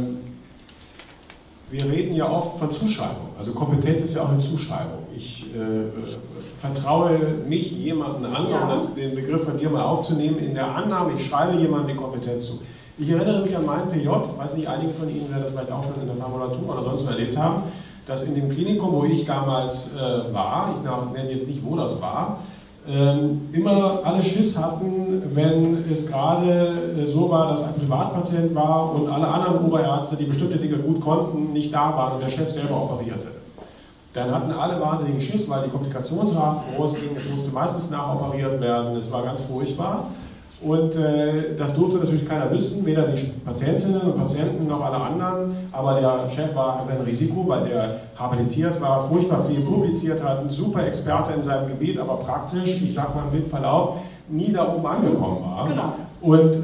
Wir reden ja oft von Zuschreibung. Also Kompetenz ist ja auch eine Zuschreibung. Ich vertraue mich jemandem an, um den Begriff von dir mal aufzunehmen, in der Annahme, ich schreibe jemandem die Kompetenz zu. Ich erinnere mich an meinen PJ, weiß nicht, einige von Ihnen werden das vielleicht auch schon in der Formulatur oder sonst erlebt haben, dass in dem Klinikum, wo ich damals war, ich nenne jetzt nicht, wo das war, immer alle Schiss hatten, wenn es gerade so war, dass ein Privatpatient war und alle anderen Oberärzte, die bestimmte Dinge gut konnten, nicht da waren und der Chef selber operierte. Dann hatten alle wahnsinnigen Schiss, weil die Komplikationsraten groß gingen, es musste meistens nachoperiert werden, es war ganz furchtbar. Und das durfte natürlich keiner wissen, weder die Patientinnen und Patienten noch alle anderen, aber der Chef war ein Risiko, weil der habilitiert war, furchtbar viel publiziert hat, ein super Experte in seinem Gebiet, aber praktisch, ich sag mal mit Verlaub, nie da oben angekommen war. Genau. Und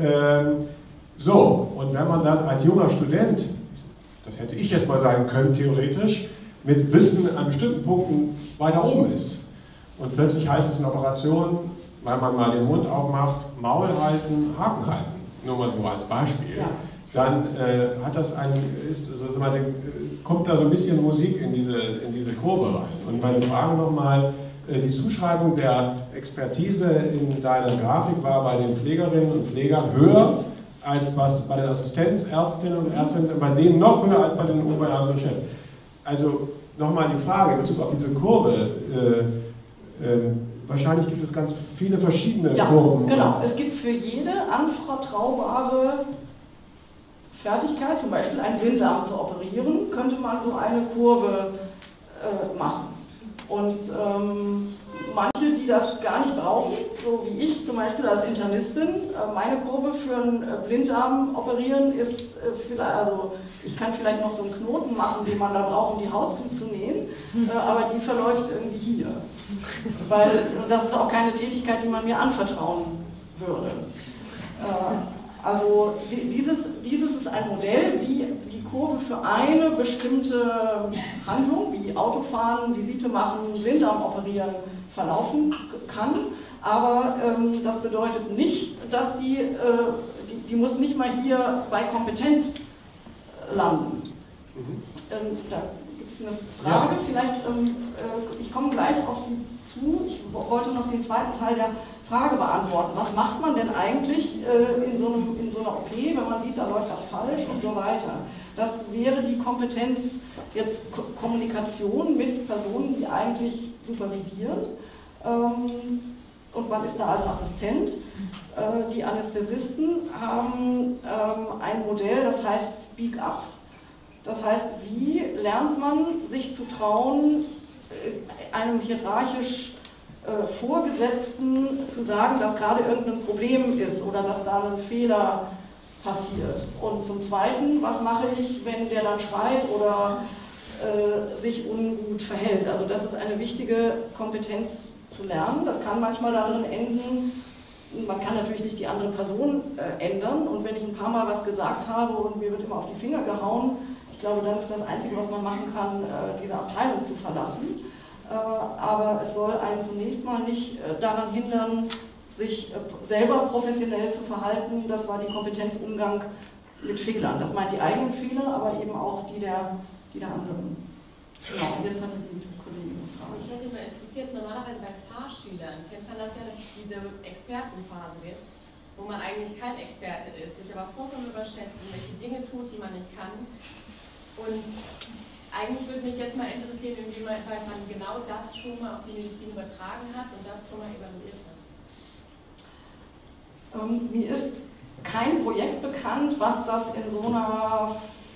und wenn man dann als junger Student, das hätte ich jetzt mal sagen können, theoretisch, mit Wissen an bestimmten Punkten weiter oben ist und plötzlich heißt es in Operationen, weil man mal den Mund aufmacht, Maul halten, Haken halten, nur mal so als Beispiel, dann hat das kommt da so ein bisschen Musik in diese Kurve rein. Und meine Frage nochmal, die Zuschreibung der Expertise in deiner Grafik war bei den Pflegerinnen und Pflegern höher als was bei den Assistenzärztinnen und Ärztinnen, bei denen noch höher als bei den Oberärzten und Chefs. Also nochmal die Frage in Bezug auf diese Kurve. Wahrscheinlich gibt es ganz viele verschiedene Kurven. Genau. Es gibt für jede anvertraubare Fertigkeit, zum Beispiel einen Blinddarm zu operieren, könnte man so eine Kurve machen. Und manche, die das gar nicht brauchen, so wie ich zum Beispiel als Internistin, meine Kurve für einen Blinddarm operieren ist, also ich kann vielleicht noch so einen Knoten machen, den man da braucht, um die Haut zuzunähen, aber die verläuft irgendwie hier. Weil das ist auch keine Tätigkeit, die man mir anvertrauen würde. Also dieses ist ein Modell, wie die Kurve für eine bestimmte Handlung, wie Autofahren, Visite machen, Blinddarm operieren, verlaufen kann. Aber das bedeutet nicht, dass die muss nicht mal hier bei kompetent landen. Da gibt es ist eine Frage, ja. Vielleicht, ich komme gleich auf Sie zu, ich wollte noch den zweiten Teil der Frage beantworten. Was macht man denn eigentlich in so einer OP, wenn man sieht, da läuft was falsch und so weiter? Das wäre die Kompetenz jetzt Kommunikation mit Personen, die eigentlich supervidieren. Und man ist da als Assistent. Die Anästhesisten haben ein Modell, das heißt Speak Up. Das heißt, wie lernt man sich zu trauen, einem hierarchisch Vorgesetzten zu sagen, dass gerade irgendein Problem ist oder dass da ein Fehler passiert. Und zum Zweiten, was mache ich, wenn der dann schreit oder sich ungut verhält? Also das ist eine wichtige Kompetenz zu lernen. Das kann manchmal darin enden, man kann natürlich nicht die andere Person ändern. Und wenn ich ein paar Mal was gesagt habe und mir wird immer auf die Finger gehauen, ich glaube, dann ist das Einzige, was man machen kann, diese Abteilung zu verlassen. Aber es soll einen zunächst mal nicht daran hindern, sich selber professionell zu verhalten. Das war die Kompetenz Umgang mit Fehlern. Das meint die eigenen Fehler, aber eben auch die der anderen. Genau, jetzt hatte die Kollegin eine Frage. Mich hätte mal interessiert, normalerweise bei Fahrschülern kennt man das ja, dass es diese Expertenphase gibt, wo man eigentlich kein Experte ist, sich aber vollkommen überschätzt und welche Dinge tut, die man nicht kann. Und eigentlich würde mich jetzt mal interessieren, inwieweit man genau das schon mal auf die Medizin übertragen hat und das schon mal evaluiert hat. Mir ist kein Projekt bekannt, was das in so einer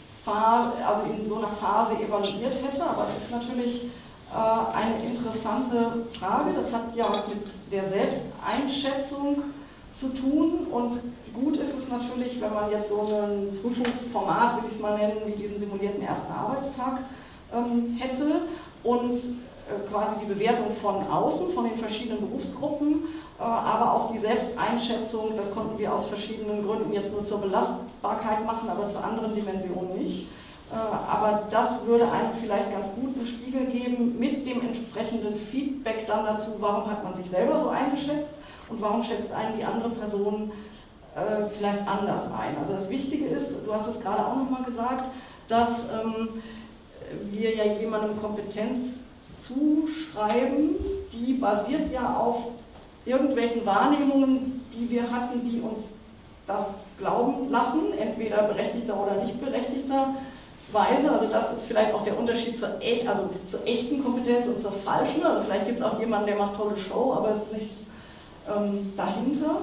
Phase evaluiert hätte, aber es ist natürlich eine interessante Frage. Das hat ja was mit der Selbsteinschätzung zu tun und gut ist es natürlich, wenn man jetzt so ein Prüfungsformat, will ich es mal nennen, wie diesen simulierten ersten Arbeitstag hätte und quasi die Bewertung von außen, von den verschiedenen Berufsgruppen, aber auch die Selbsteinschätzung, das konnten wir aus verschiedenen Gründen jetzt nur zur Belastbarkeit machen, aber zu anderen Dimensionen nicht. Aber das würde einem vielleicht ganz gut einen Spiegel geben mit dem entsprechenden Feedback dann dazu, warum hat man sich selber so eingeschätzt und warum schätzt einen die andere Person vielleicht anders ein. Also das Wichtige ist, du hast es gerade auch nochmal gesagt, dass wir ja jemandem Kompetenz zuschreiben, die basiert ja auf irgendwelchen Wahrnehmungen, die wir hatten, die uns das glauben lassen, entweder berechtigter oder nicht berechtigter Weise. Also das ist vielleicht auch der Unterschied zur echten Kompetenz und zur falschen. Also vielleicht gibt es auch jemanden, der macht tolle Show, aber es ist nichts dahinter.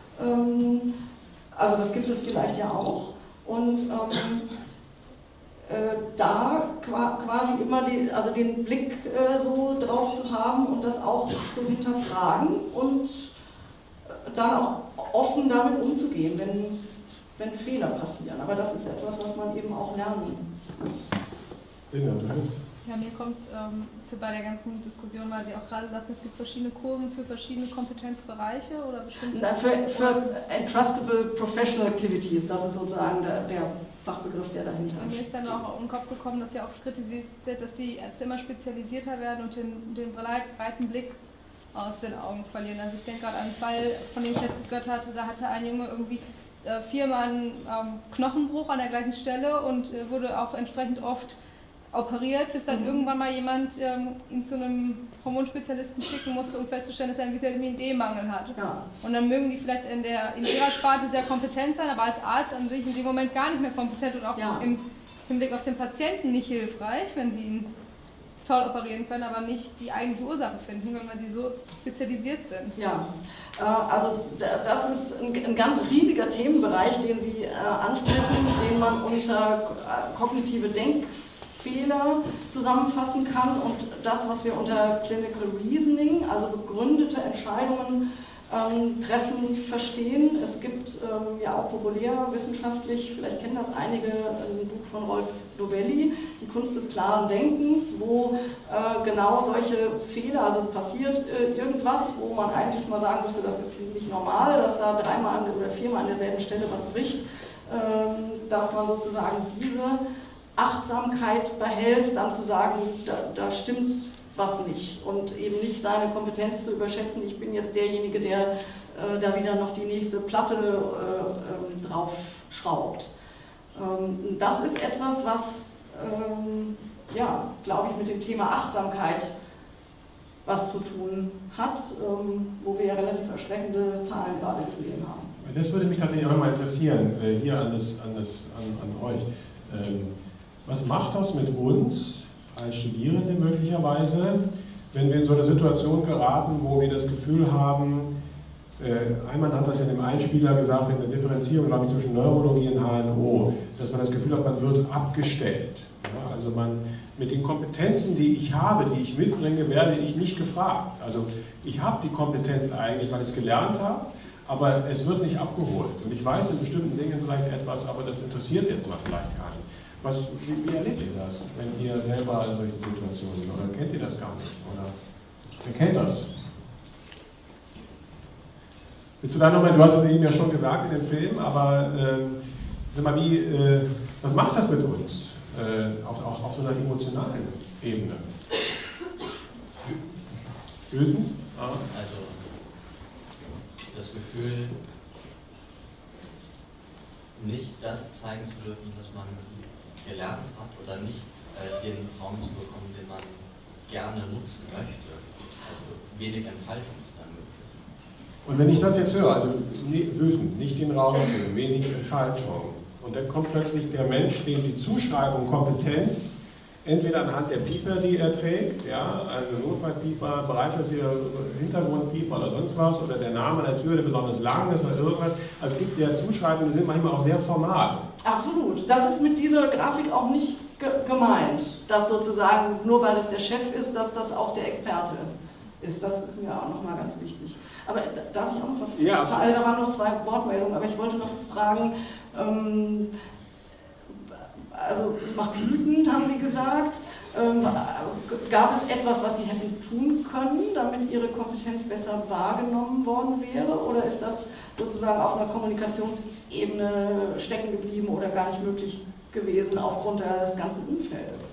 Also das gibt es vielleicht ja auch. Und da quasi immer den Blick so drauf zu haben und das auch zu hinterfragen und dann auch offen damit umzugehen, wenn Fehler passieren. Aber das ist etwas, was man eben auch lernen muss. Ja, mir kommt bei der ganzen Diskussion, weil Sie auch gerade sagten, es gibt verschiedene Kurven für verschiedene Kompetenzbereiche oder bestimmte... Für Entrustable Professional Activities, das ist sozusagen der Fachbegriff, der dahinter steht. Mir ist dann auch in den Kopf gekommen, dass ja oft kritisiert wird, dass die Ärzte immer spezialisierter werden und den breiten Blick aus den Augen verlieren. Also ich denke gerade an einen Fall, von dem ich letztens gehört hatte, da hatte ein Junge irgendwie 4-mal einen Knochenbruch an der gleichen Stelle und wurde auch entsprechend oft operiert, bis dann irgendwann mal jemand ihn zu einem Hormonspezialisten schicken musste, um festzustellen, dass er einen Vitamin D-Mangel hat. Ja. Und dann mögen die vielleicht in ihrer Sparte sehr kompetent sein, aber als Arzt an sich in dem Moment gar nicht mehr kompetent und auch im Hinblick auf den Patienten nicht hilfreich, wenn sie ihn toll operieren können, aber nicht die eigentliche Ursache finden, weil sie so spezialisiert sind. Ja, also das ist ein ganz riesiger Themenbereich, den Sie ansprechen, den man unter kognitive Denkfehler zusammenfassen kann und das, was wir unter Clinical Reasoning, also begründete Entscheidungen treffen, verstehen. Es gibt ja auch populärwissenschaftlich, vielleicht kennen das einige, ein Buch von Rolf Dobelli, Die Kunst des klaren Denkens, wo genau solche Fehler, also es passiert irgendwas, wo man eigentlich mal sagen müsste, das ist nicht normal, dass da 3-mal oder 4-mal an derselben Stelle was bricht, dass man sozusagen diese Achtsamkeit behält, dann zu sagen, da stimmt was nicht und eben nicht seine Kompetenz zu überschätzen, ich bin jetzt derjenige, der da wieder noch die nächste Platte drauf schraubt. Das ist etwas, was ja, glaube ich, mit dem Thema Achtsamkeit was zu tun hat, wo wir ja relativ erschreckende Zahlen gerade gesehen haben. Das würde mich tatsächlich auch mal interessieren, hier an euch. Was macht das mit uns als Studierende möglicherweise, wenn wir in so eine Situation geraten, wo wir das Gefühl haben, Heimann hat das in dem Einspieler gesagt, in der Differenzierung, glaube ich, zwischen Neurologie und HNO, dass man das Gefühl hat, man wird abgestellt. Ja, also mit den Kompetenzen, die ich habe, die ich mitbringe, werde ich nicht gefragt. Also ich habe die Kompetenz eigentlich, weil ich es gelernt habe, aber es wird nicht abgeholt. Und ich weiß in bestimmten Dingen vielleicht etwas, aber das interessiert jetzt mal vielleicht gar nicht. Wie erlebt ihr das, wenn ihr selber in solchen Situationen seid? Oder kennt ihr das gar nicht? Oder wer kennt das? Willst du da nochmal, du hast es eben ja schon gesagt in dem Film, aber sag mal, was macht das mit uns? Auch auf so einer emotionalen Ebene. Wütend? Ja. Also das Gefühl, nicht das zeigen zu dürfen, was man gelernt hat, oder nicht den Raum zu bekommen, den man gerne nutzen möchte. Also wenig Entfaltung ist dann möglich. Und wenn ich das jetzt höre, also wütend, nicht den Raum dafür, wenig Entfaltung, und dann kommt plötzlich der Mensch, dem die Zuschreibung Kompetenz, entweder anhand der Pieper, die er trägt, ja, also Notfallpieper, Bereitschaftsjäger, Hintergrundpieper oder sonst was, oder der Name der Tür, der besonders lang ist oder irgendwas. Also es gibt ja Zuschreibungen, die sind manchmal auch sehr formal. Absolut. Das ist mit dieser Grafik auch nicht gemeint, dass sozusagen, nur weil das der Chef ist, dass das auch der Experte ist. Das ist mir auch nochmal ganz wichtig. Aber darf ich auch noch was fragen? Ja, absolut. Da waren noch 2 Wortmeldungen, aber ich wollte noch fragen, also es macht wütend, haben Sie gesagt. Gab es etwas, was Sie hätten tun können, damit Ihre Kompetenz besser wahrgenommen worden wäre? Oder ist das sozusagen auf einer Kommunikationsebene stecken geblieben oder gar nicht möglich gewesen aufgrund des ganzen Umfeldes?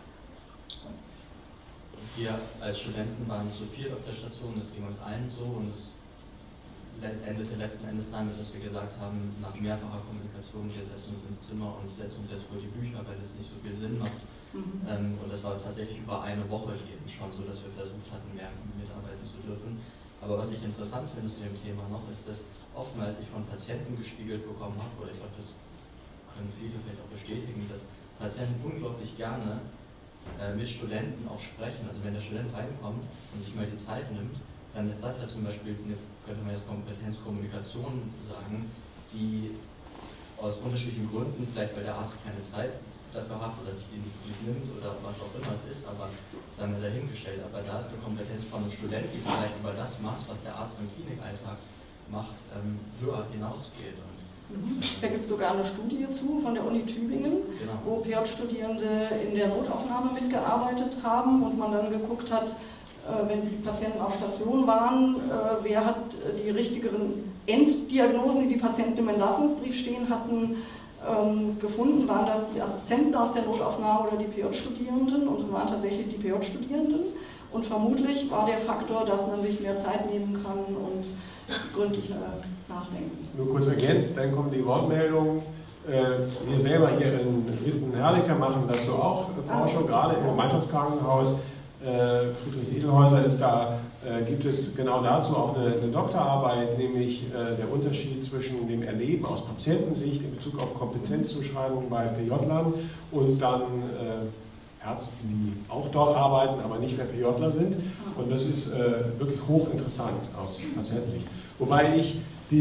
Wir als Studenten waren zu viel auf der Station, es ging uns allen so, und es endete letzten Endes damit, dass wir gesagt haben, nach mehrfacher Kommunikation, wir setzen uns ins Zimmer und setzen uns jetzt vor die Bücher, weil es nicht so viel Sinn macht. Und das war tatsächlich über eine Woche eben schon so, dass wir versucht hatten, mehr mitarbeiten zu dürfen. Aber was ich interessant finde zu dem Thema noch, ist, dass oftmals ich von Patienten gespiegelt bekommen habe, oder ich glaube, das können viele vielleicht auch bestätigen, dass Patienten unglaublich gerne mit Studenten auch sprechen. Also wenn der Student reinkommt und sich mal die Zeit nimmt, dann ist das ja zum Beispiel, könnte man jetzt Kompetenzkommunikation sagen, die aus unterschiedlichen Gründen, vielleicht weil der Arzt keine Zeit dafür hat oder sich die nicht nimmt oder was auch immer es ist, aber das haben wir dahingestellt. Aber da ist eine Kompetenz von einem Studenten, die vielleicht über das Maß, was der Arzt im Klinikalltag macht, höher hinausgeht. Da gibt es sogar eine Studie zu von der Uni Tübingen, genau, wo PJ-Studierende in der Notaufnahme mitgearbeitet haben und man dann geguckt hat, wenn die Patienten auf Station waren, wer hat die richtigeren Enddiagnosen, die die Patienten im Entlassungsbrief stehen hatten, gefunden. Waren das die Assistenten aus der Notaufnahme oder die PJ-Studierenden? Und es waren tatsächlich die PJ-Studierenden. Und vermutlich war der Faktor, dass man sich mehr Zeit nehmen kann und gründlicher nachdenken. Nur kurz ergänzt, dann kommen die Wortmeldungen. Wir selber hier in Witten-Herdecke machen dazu auch Forschung, gerade im Gemeinschaftskrankenhaus. Friedrich Edelhäuser ist da, gibt es genau dazu auch eine Doktorarbeit, nämlich der Unterschied zwischen dem Erleben aus Patientensicht in Bezug auf Kompetenzzuschreibungen bei PJlern und dann Ärzten, die auch dort arbeiten, aber nicht mehr PJler sind. Und das ist wirklich hochinteressant aus Patientensicht. Wobei ich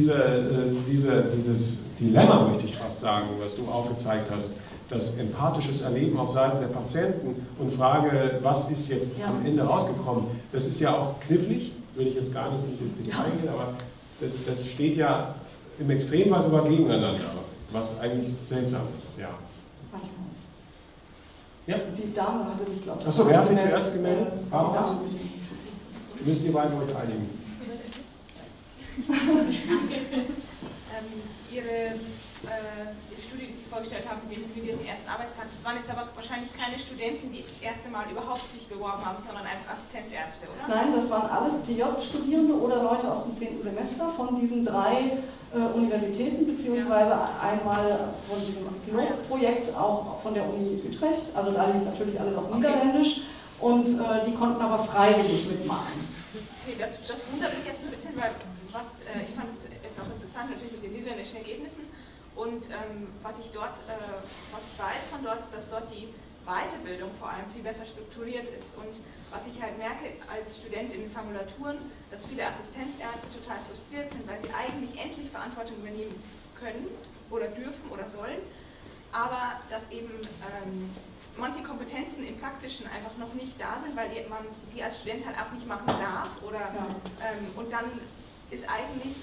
dieses Dilemma, möchte ich fast sagen, was du aufgezeigt hast, das empathisches Erleben auf Seiten der Patienten und frage, was ist jetzt am Ende rausgekommen, das ist ja auch knifflig, will ich jetzt gar nicht in das Detail gehen, aber das steht ja im Extremfall sogar gegeneinander, was eigentlich seltsam ist. Ja. Ja. Die Dame hatte sich, glaube ich... Achso, wer hat sich zuerst gemeldet? Müsst ihr beiden euch einigen. Ihre Studie, die Sie vorgestellt haben, mit dem simulierten ersten Arbeitstag, das waren jetzt aber wahrscheinlich keine Studenten, die das erste Mal überhaupt sich beworben haben, sondern einfach Assistenzärzte, oder? Nein, das waren alles PJ-Studierende oder Leute aus dem 10. Semester von diesen 3 Universitäten, beziehungsweise einmal von diesem Pilotprojekt auch von der Uni Utrecht, also da lief natürlich alles auf Niederländisch und die konnten aber freiwillig mitmachen. Okay, das wundert mich jetzt ein bisschen, weil ich fand es jetzt auch interessant, natürlich mit den niederländischen Ergebnissen. Und was ich weiß von dort, ist, dass dort die Weiterbildung vor allem viel besser strukturiert ist. Und was ich halt merke als Student in den Formulaturen, dass viele Assistenzärzte total frustriert sind, weil sie eigentlich endlich Verantwortung übernehmen können oder dürfen oder sollen, aber dass eben manche Kompetenzen im Praktischen einfach noch nicht da sind, weil man die als Student halt auch nicht machen darf. Und dann ist eigentlich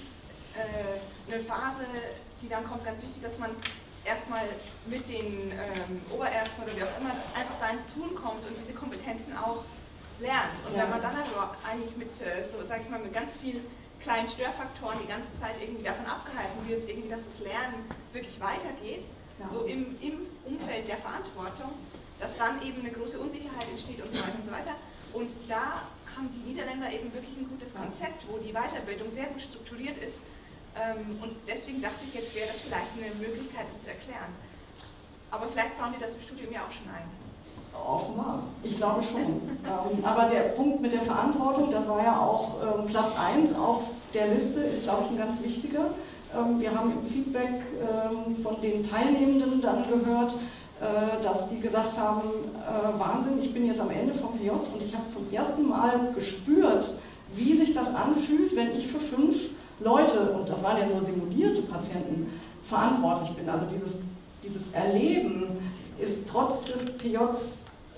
eine Phase, die dann kommt, ganz wichtig, dass man erstmal mit den Oberärzten oder wie auch immer einfach da ins Tun kommt und diese Kompetenzen auch lernt. Und wenn man dann aber eigentlich mit, so sage ich mal, mit ganz vielen kleinen Störfaktoren die ganze Zeit irgendwie davon abgehalten wird, irgendwie, dass das Lernen wirklich weitergeht, so im Umfeld der Verantwortung, dass dann eben eine große Unsicherheit entsteht und so weiter und so weiter. Und da haben die Niederländer eben wirklich ein gutes Konzept, wo die Weiterbildung sehr gut strukturiert ist. Und deswegen dachte ich, jetzt wäre das vielleicht eine Möglichkeit, das zu erklären. Aber vielleicht bauen die das im Studium ja auch schon ein. Offenbar, ich glaube schon. Aber der Punkt mit der Verantwortung, das war ja auch Platz 1 auf der Liste, ist, glaube ich, ein ganz wichtiger. Wir haben im Feedback von den Teilnehmenden dann gehört, dass die gesagt haben, Wahnsinn, ich bin jetzt am Ende vom PJ und ich habe zum ersten Mal gespürt, wie sich das anfühlt, wenn ich für 5 Leute, und das waren ja nur simulierte Patienten, verantwortlich bin. Also dieses Erleben ist trotz des PJs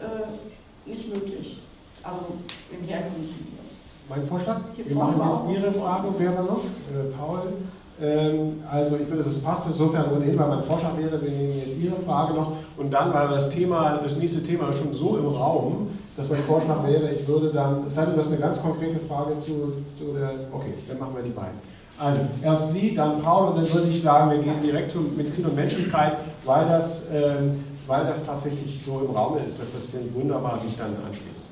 nicht möglich, also im herkömmlichen PJ. Mein Vorschlag, wir machen jetzt Ihre Frage, wäre noch, Paul. Also ich würde, das passt insofern ohnehin, weil mein Vorschlag wäre, wir nehmen jetzt Ihre Frage noch und dann, weil das nächste Thema ist schon so im Raum, dass mein Vorschlag wäre, ich würde dann, es sei denn, das ist eine ganz konkrete Frage zu der, okay, dann machen wir die beiden. Also erst Sie, dann Paul und dann würde ich sagen, wir gehen direkt zu Medizin und Menschlichkeit, weil das tatsächlich so im Raum ist, dass das wunderbar sich dann anschließt.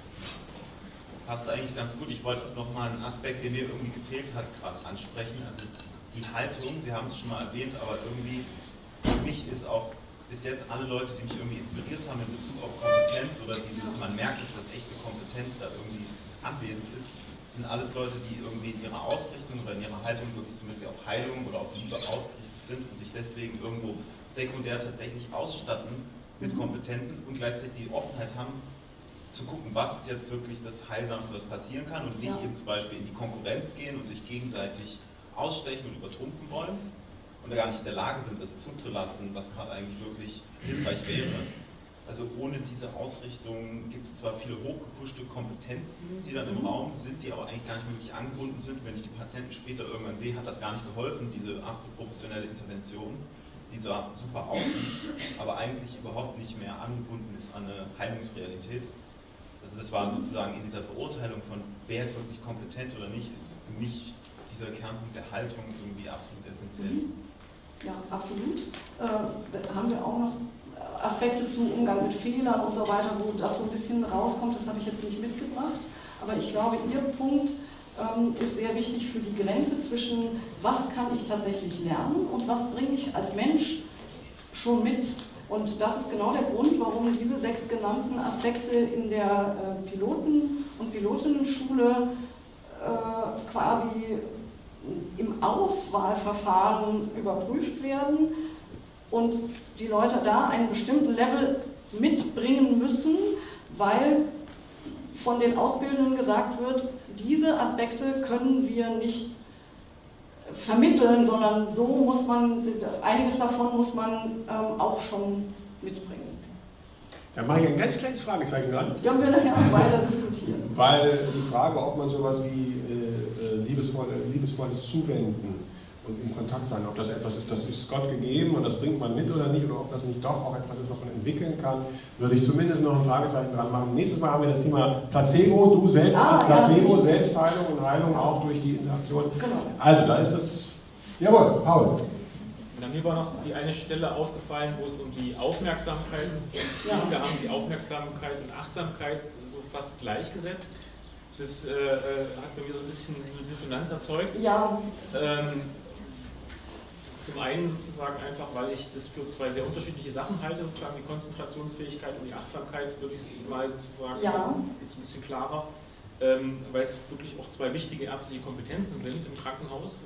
Passt eigentlich ganz gut. Ich wollte nochmal einen Aspekt, der mir irgendwie gefehlt hat, gerade ansprechen. Also die Haltung, Sie haben es schon mal erwähnt, aber irgendwie für mich ist auch bis jetzt alle Leute, die mich irgendwie inspiriert haben in Bezug auf Kompetenz oder man merkt, dass echte Kompetenz da irgendwie anwesend ist, sind alles Leute, die irgendwie in ihrer Ausrichtung oder in ihrer Haltung wirklich zumindest auf Heilung oder auf Liebe ausgerichtet sind und sich deswegen irgendwo sekundär tatsächlich ausstatten mit Kompetenzen und gleichzeitig die Offenheit haben, zu gucken, was ist jetzt wirklich das Heilsamste, was passieren kann und nicht eben zum Beispiel in die Konkurrenz gehen und sich gegenseitig ausstechen und übertrumpfen wollen und gar nicht in der Lage sind, das zuzulassen, was gerade eigentlich wirklich hilfreich wäre. Also ohne diese Ausrichtung gibt es zwar viele hochgepushte Kompetenzen, die dann im Raum sind, die aber eigentlich gar nicht wirklich angebunden sind. Wenn ich die Patienten später irgendwann sehe, hat das gar nicht geholfen, diese so professionelle Intervention, die zwar super aussieht, aber eigentlich überhaupt nicht mehr angebunden ist an eine Heilungsrealität. Also das war sozusagen in dieser Beurteilung von, wer ist wirklich kompetent oder nicht, ist für mich dieser Kernpunkt der Haltung irgendwie absolut essentiell. Ja, absolut. Da haben wir auch noch Aspekte zu Umgang mit Fehlern und so weiter, wo das so ein bisschen rauskommt, das habe ich jetzt nicht mitgebracht. Aber ich glaube, Ihr Punkt ist sehr wichtig für die Grenze zwischen, was kann ich tatsächlich lernen und was bringe ich als Mensch schon mit. Und das ist genau der Grund, warum diese 6 genannten Aspekte in der Piloten- und Pilotinnenschule quasi im Auswahlverfahren überprüft werden und die Leute da einen bestimmten Level mitbringen müssen, weil von den Ausbildenden gesagt wird, diese Aspekte können wir nicht vermitteln, sondern so muss man, einiges davon muss man auch schon mitbringen. Da mache ich ein ganz kleines Fragezeichen dran. Ja, wir nachher auch weiter diskutieren. Weil die Frage, ob man sowas wie liebesvolles Zuwenden und in Kontakt sein, ob das etwas ist, das ist Gott gegeben und das bringt man mit oder nicht, oder ob das nicht doch auch etwas ist, was man entwickeln kann, würde ich zumindest noch ein Fragezeichen dran machen. Nächstes Mal haben wir das Thema Placebo, du selbst, Placebo, Selbstheilung und Heilung auch durch die Interaktion. Genau. Also da ist das Jawohl, Paul. Na, mir war noch die eine Stelle aufgefallen, wo es um die Aufmerksamkeit ging. Da haben Sie Aufmerksamkeit und Achtsamkeit so fast gleichgesetzt. Das hat bei mir so ein bisschen eine Dissonanz erzeugt. Ja. Zum einen sozusagen einfach, weil ich das für zwei sehr unterschiedliche Sachen halte, sozusagen die Konzentrationsfähigkeit und die Achtsamkeit, würde ich mal sozusagen jetzt ein bisschen klarer, weil es wirklich auch zwei wichtige ärztliche Kompetenzen sind im Krankenhaus.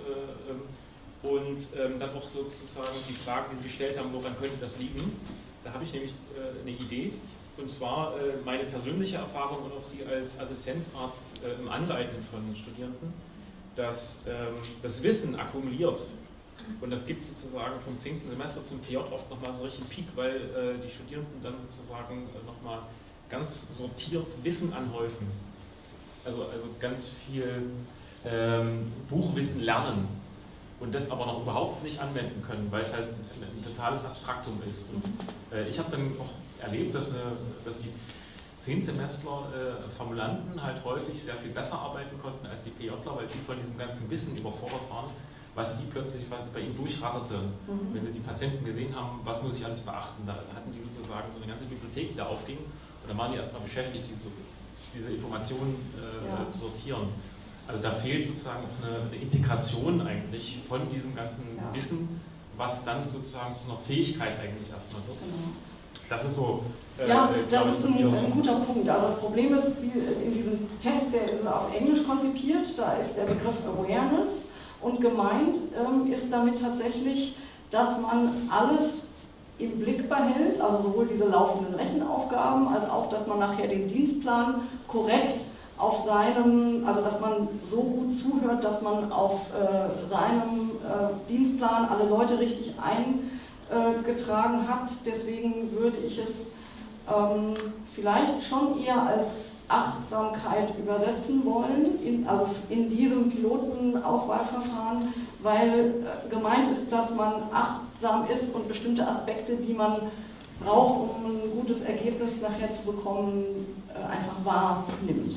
Und dann auch sozusagen die Frage, die Sie gestellt haben, woran könnte das liegen? Da habe ich nämlich eine Idee, und zwar meine persönliche Erfahrung und auch die als Assistenzarzt im Anleiten von Studierenden, dass das Wissen akkumuliert. Und das gibt sozusagen vom 10. Semester zum PJ oft nochmal so einen richtigen Peak, weil die Studierenden dann sozusagen nochmal ganz sortiert Wissen anhäufen. Also ganz viel Buchwissen lernen. Und das aber noch überhaupt nicht anwenden können, weil es halt ein totales Abstraktum ist. Und ich habe dann auch erlebt, dass die 10-Semestler Formulanten halt häufig sehr viel besser arbeiten konnten als die PJler, weil die von diesem ganzen Wissen überfordert waren, was bei ihnen durchratterte. Wenn sie die Patienten gesehen haben, was muss ich alles beachten, da hatten die sozusagen so eine ganze Bibliothek, die da aufging, und dann waren die erstmal beschäftigt, diese Informationen zu sortieren. Also da fehlt sozusagen auch eine Integration eigentlich von diesem ganzen Wissen, was dann sozusagen zu einer Fähigkeit eigentlich erstmal wird. Genau. Das ist so. Das ist ein guter Punkt. Also das Problem ist, in diesem Test, der ist auf Englisch konzipiert, da ist der Begriff Awareness, und gemeint ist damit tatsächlich, dass man alles im Blick behält, also sowohl diese laufenden Rechenaufgaben, als auch, dass man nachher den Dienstplan korrekt auf seinem, also dass man so gut zuhört, dass man auf seinem Dienstplan alle Leute richtig eingetragen hat. Deswegen würde ich es vielleicht schon eher als Achtsamkeit übersetzen wollen, also in diesem Pilotenauswahlverfahren, weil gemeint ist, dass man achtsam ist und bestimmte Aspekte, die man braucht, um ein gutes Ergebnis nachher zu bekommen, einfach wahrnimmt.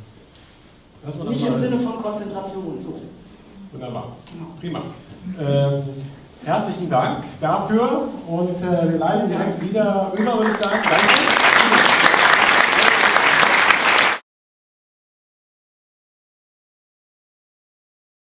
Nicht im Sinne von Konzentration. So. Wunderbar, prima. Herzlichen Dank dafür, und wir leiten direkt wieder über, würde ich sagen. Danke.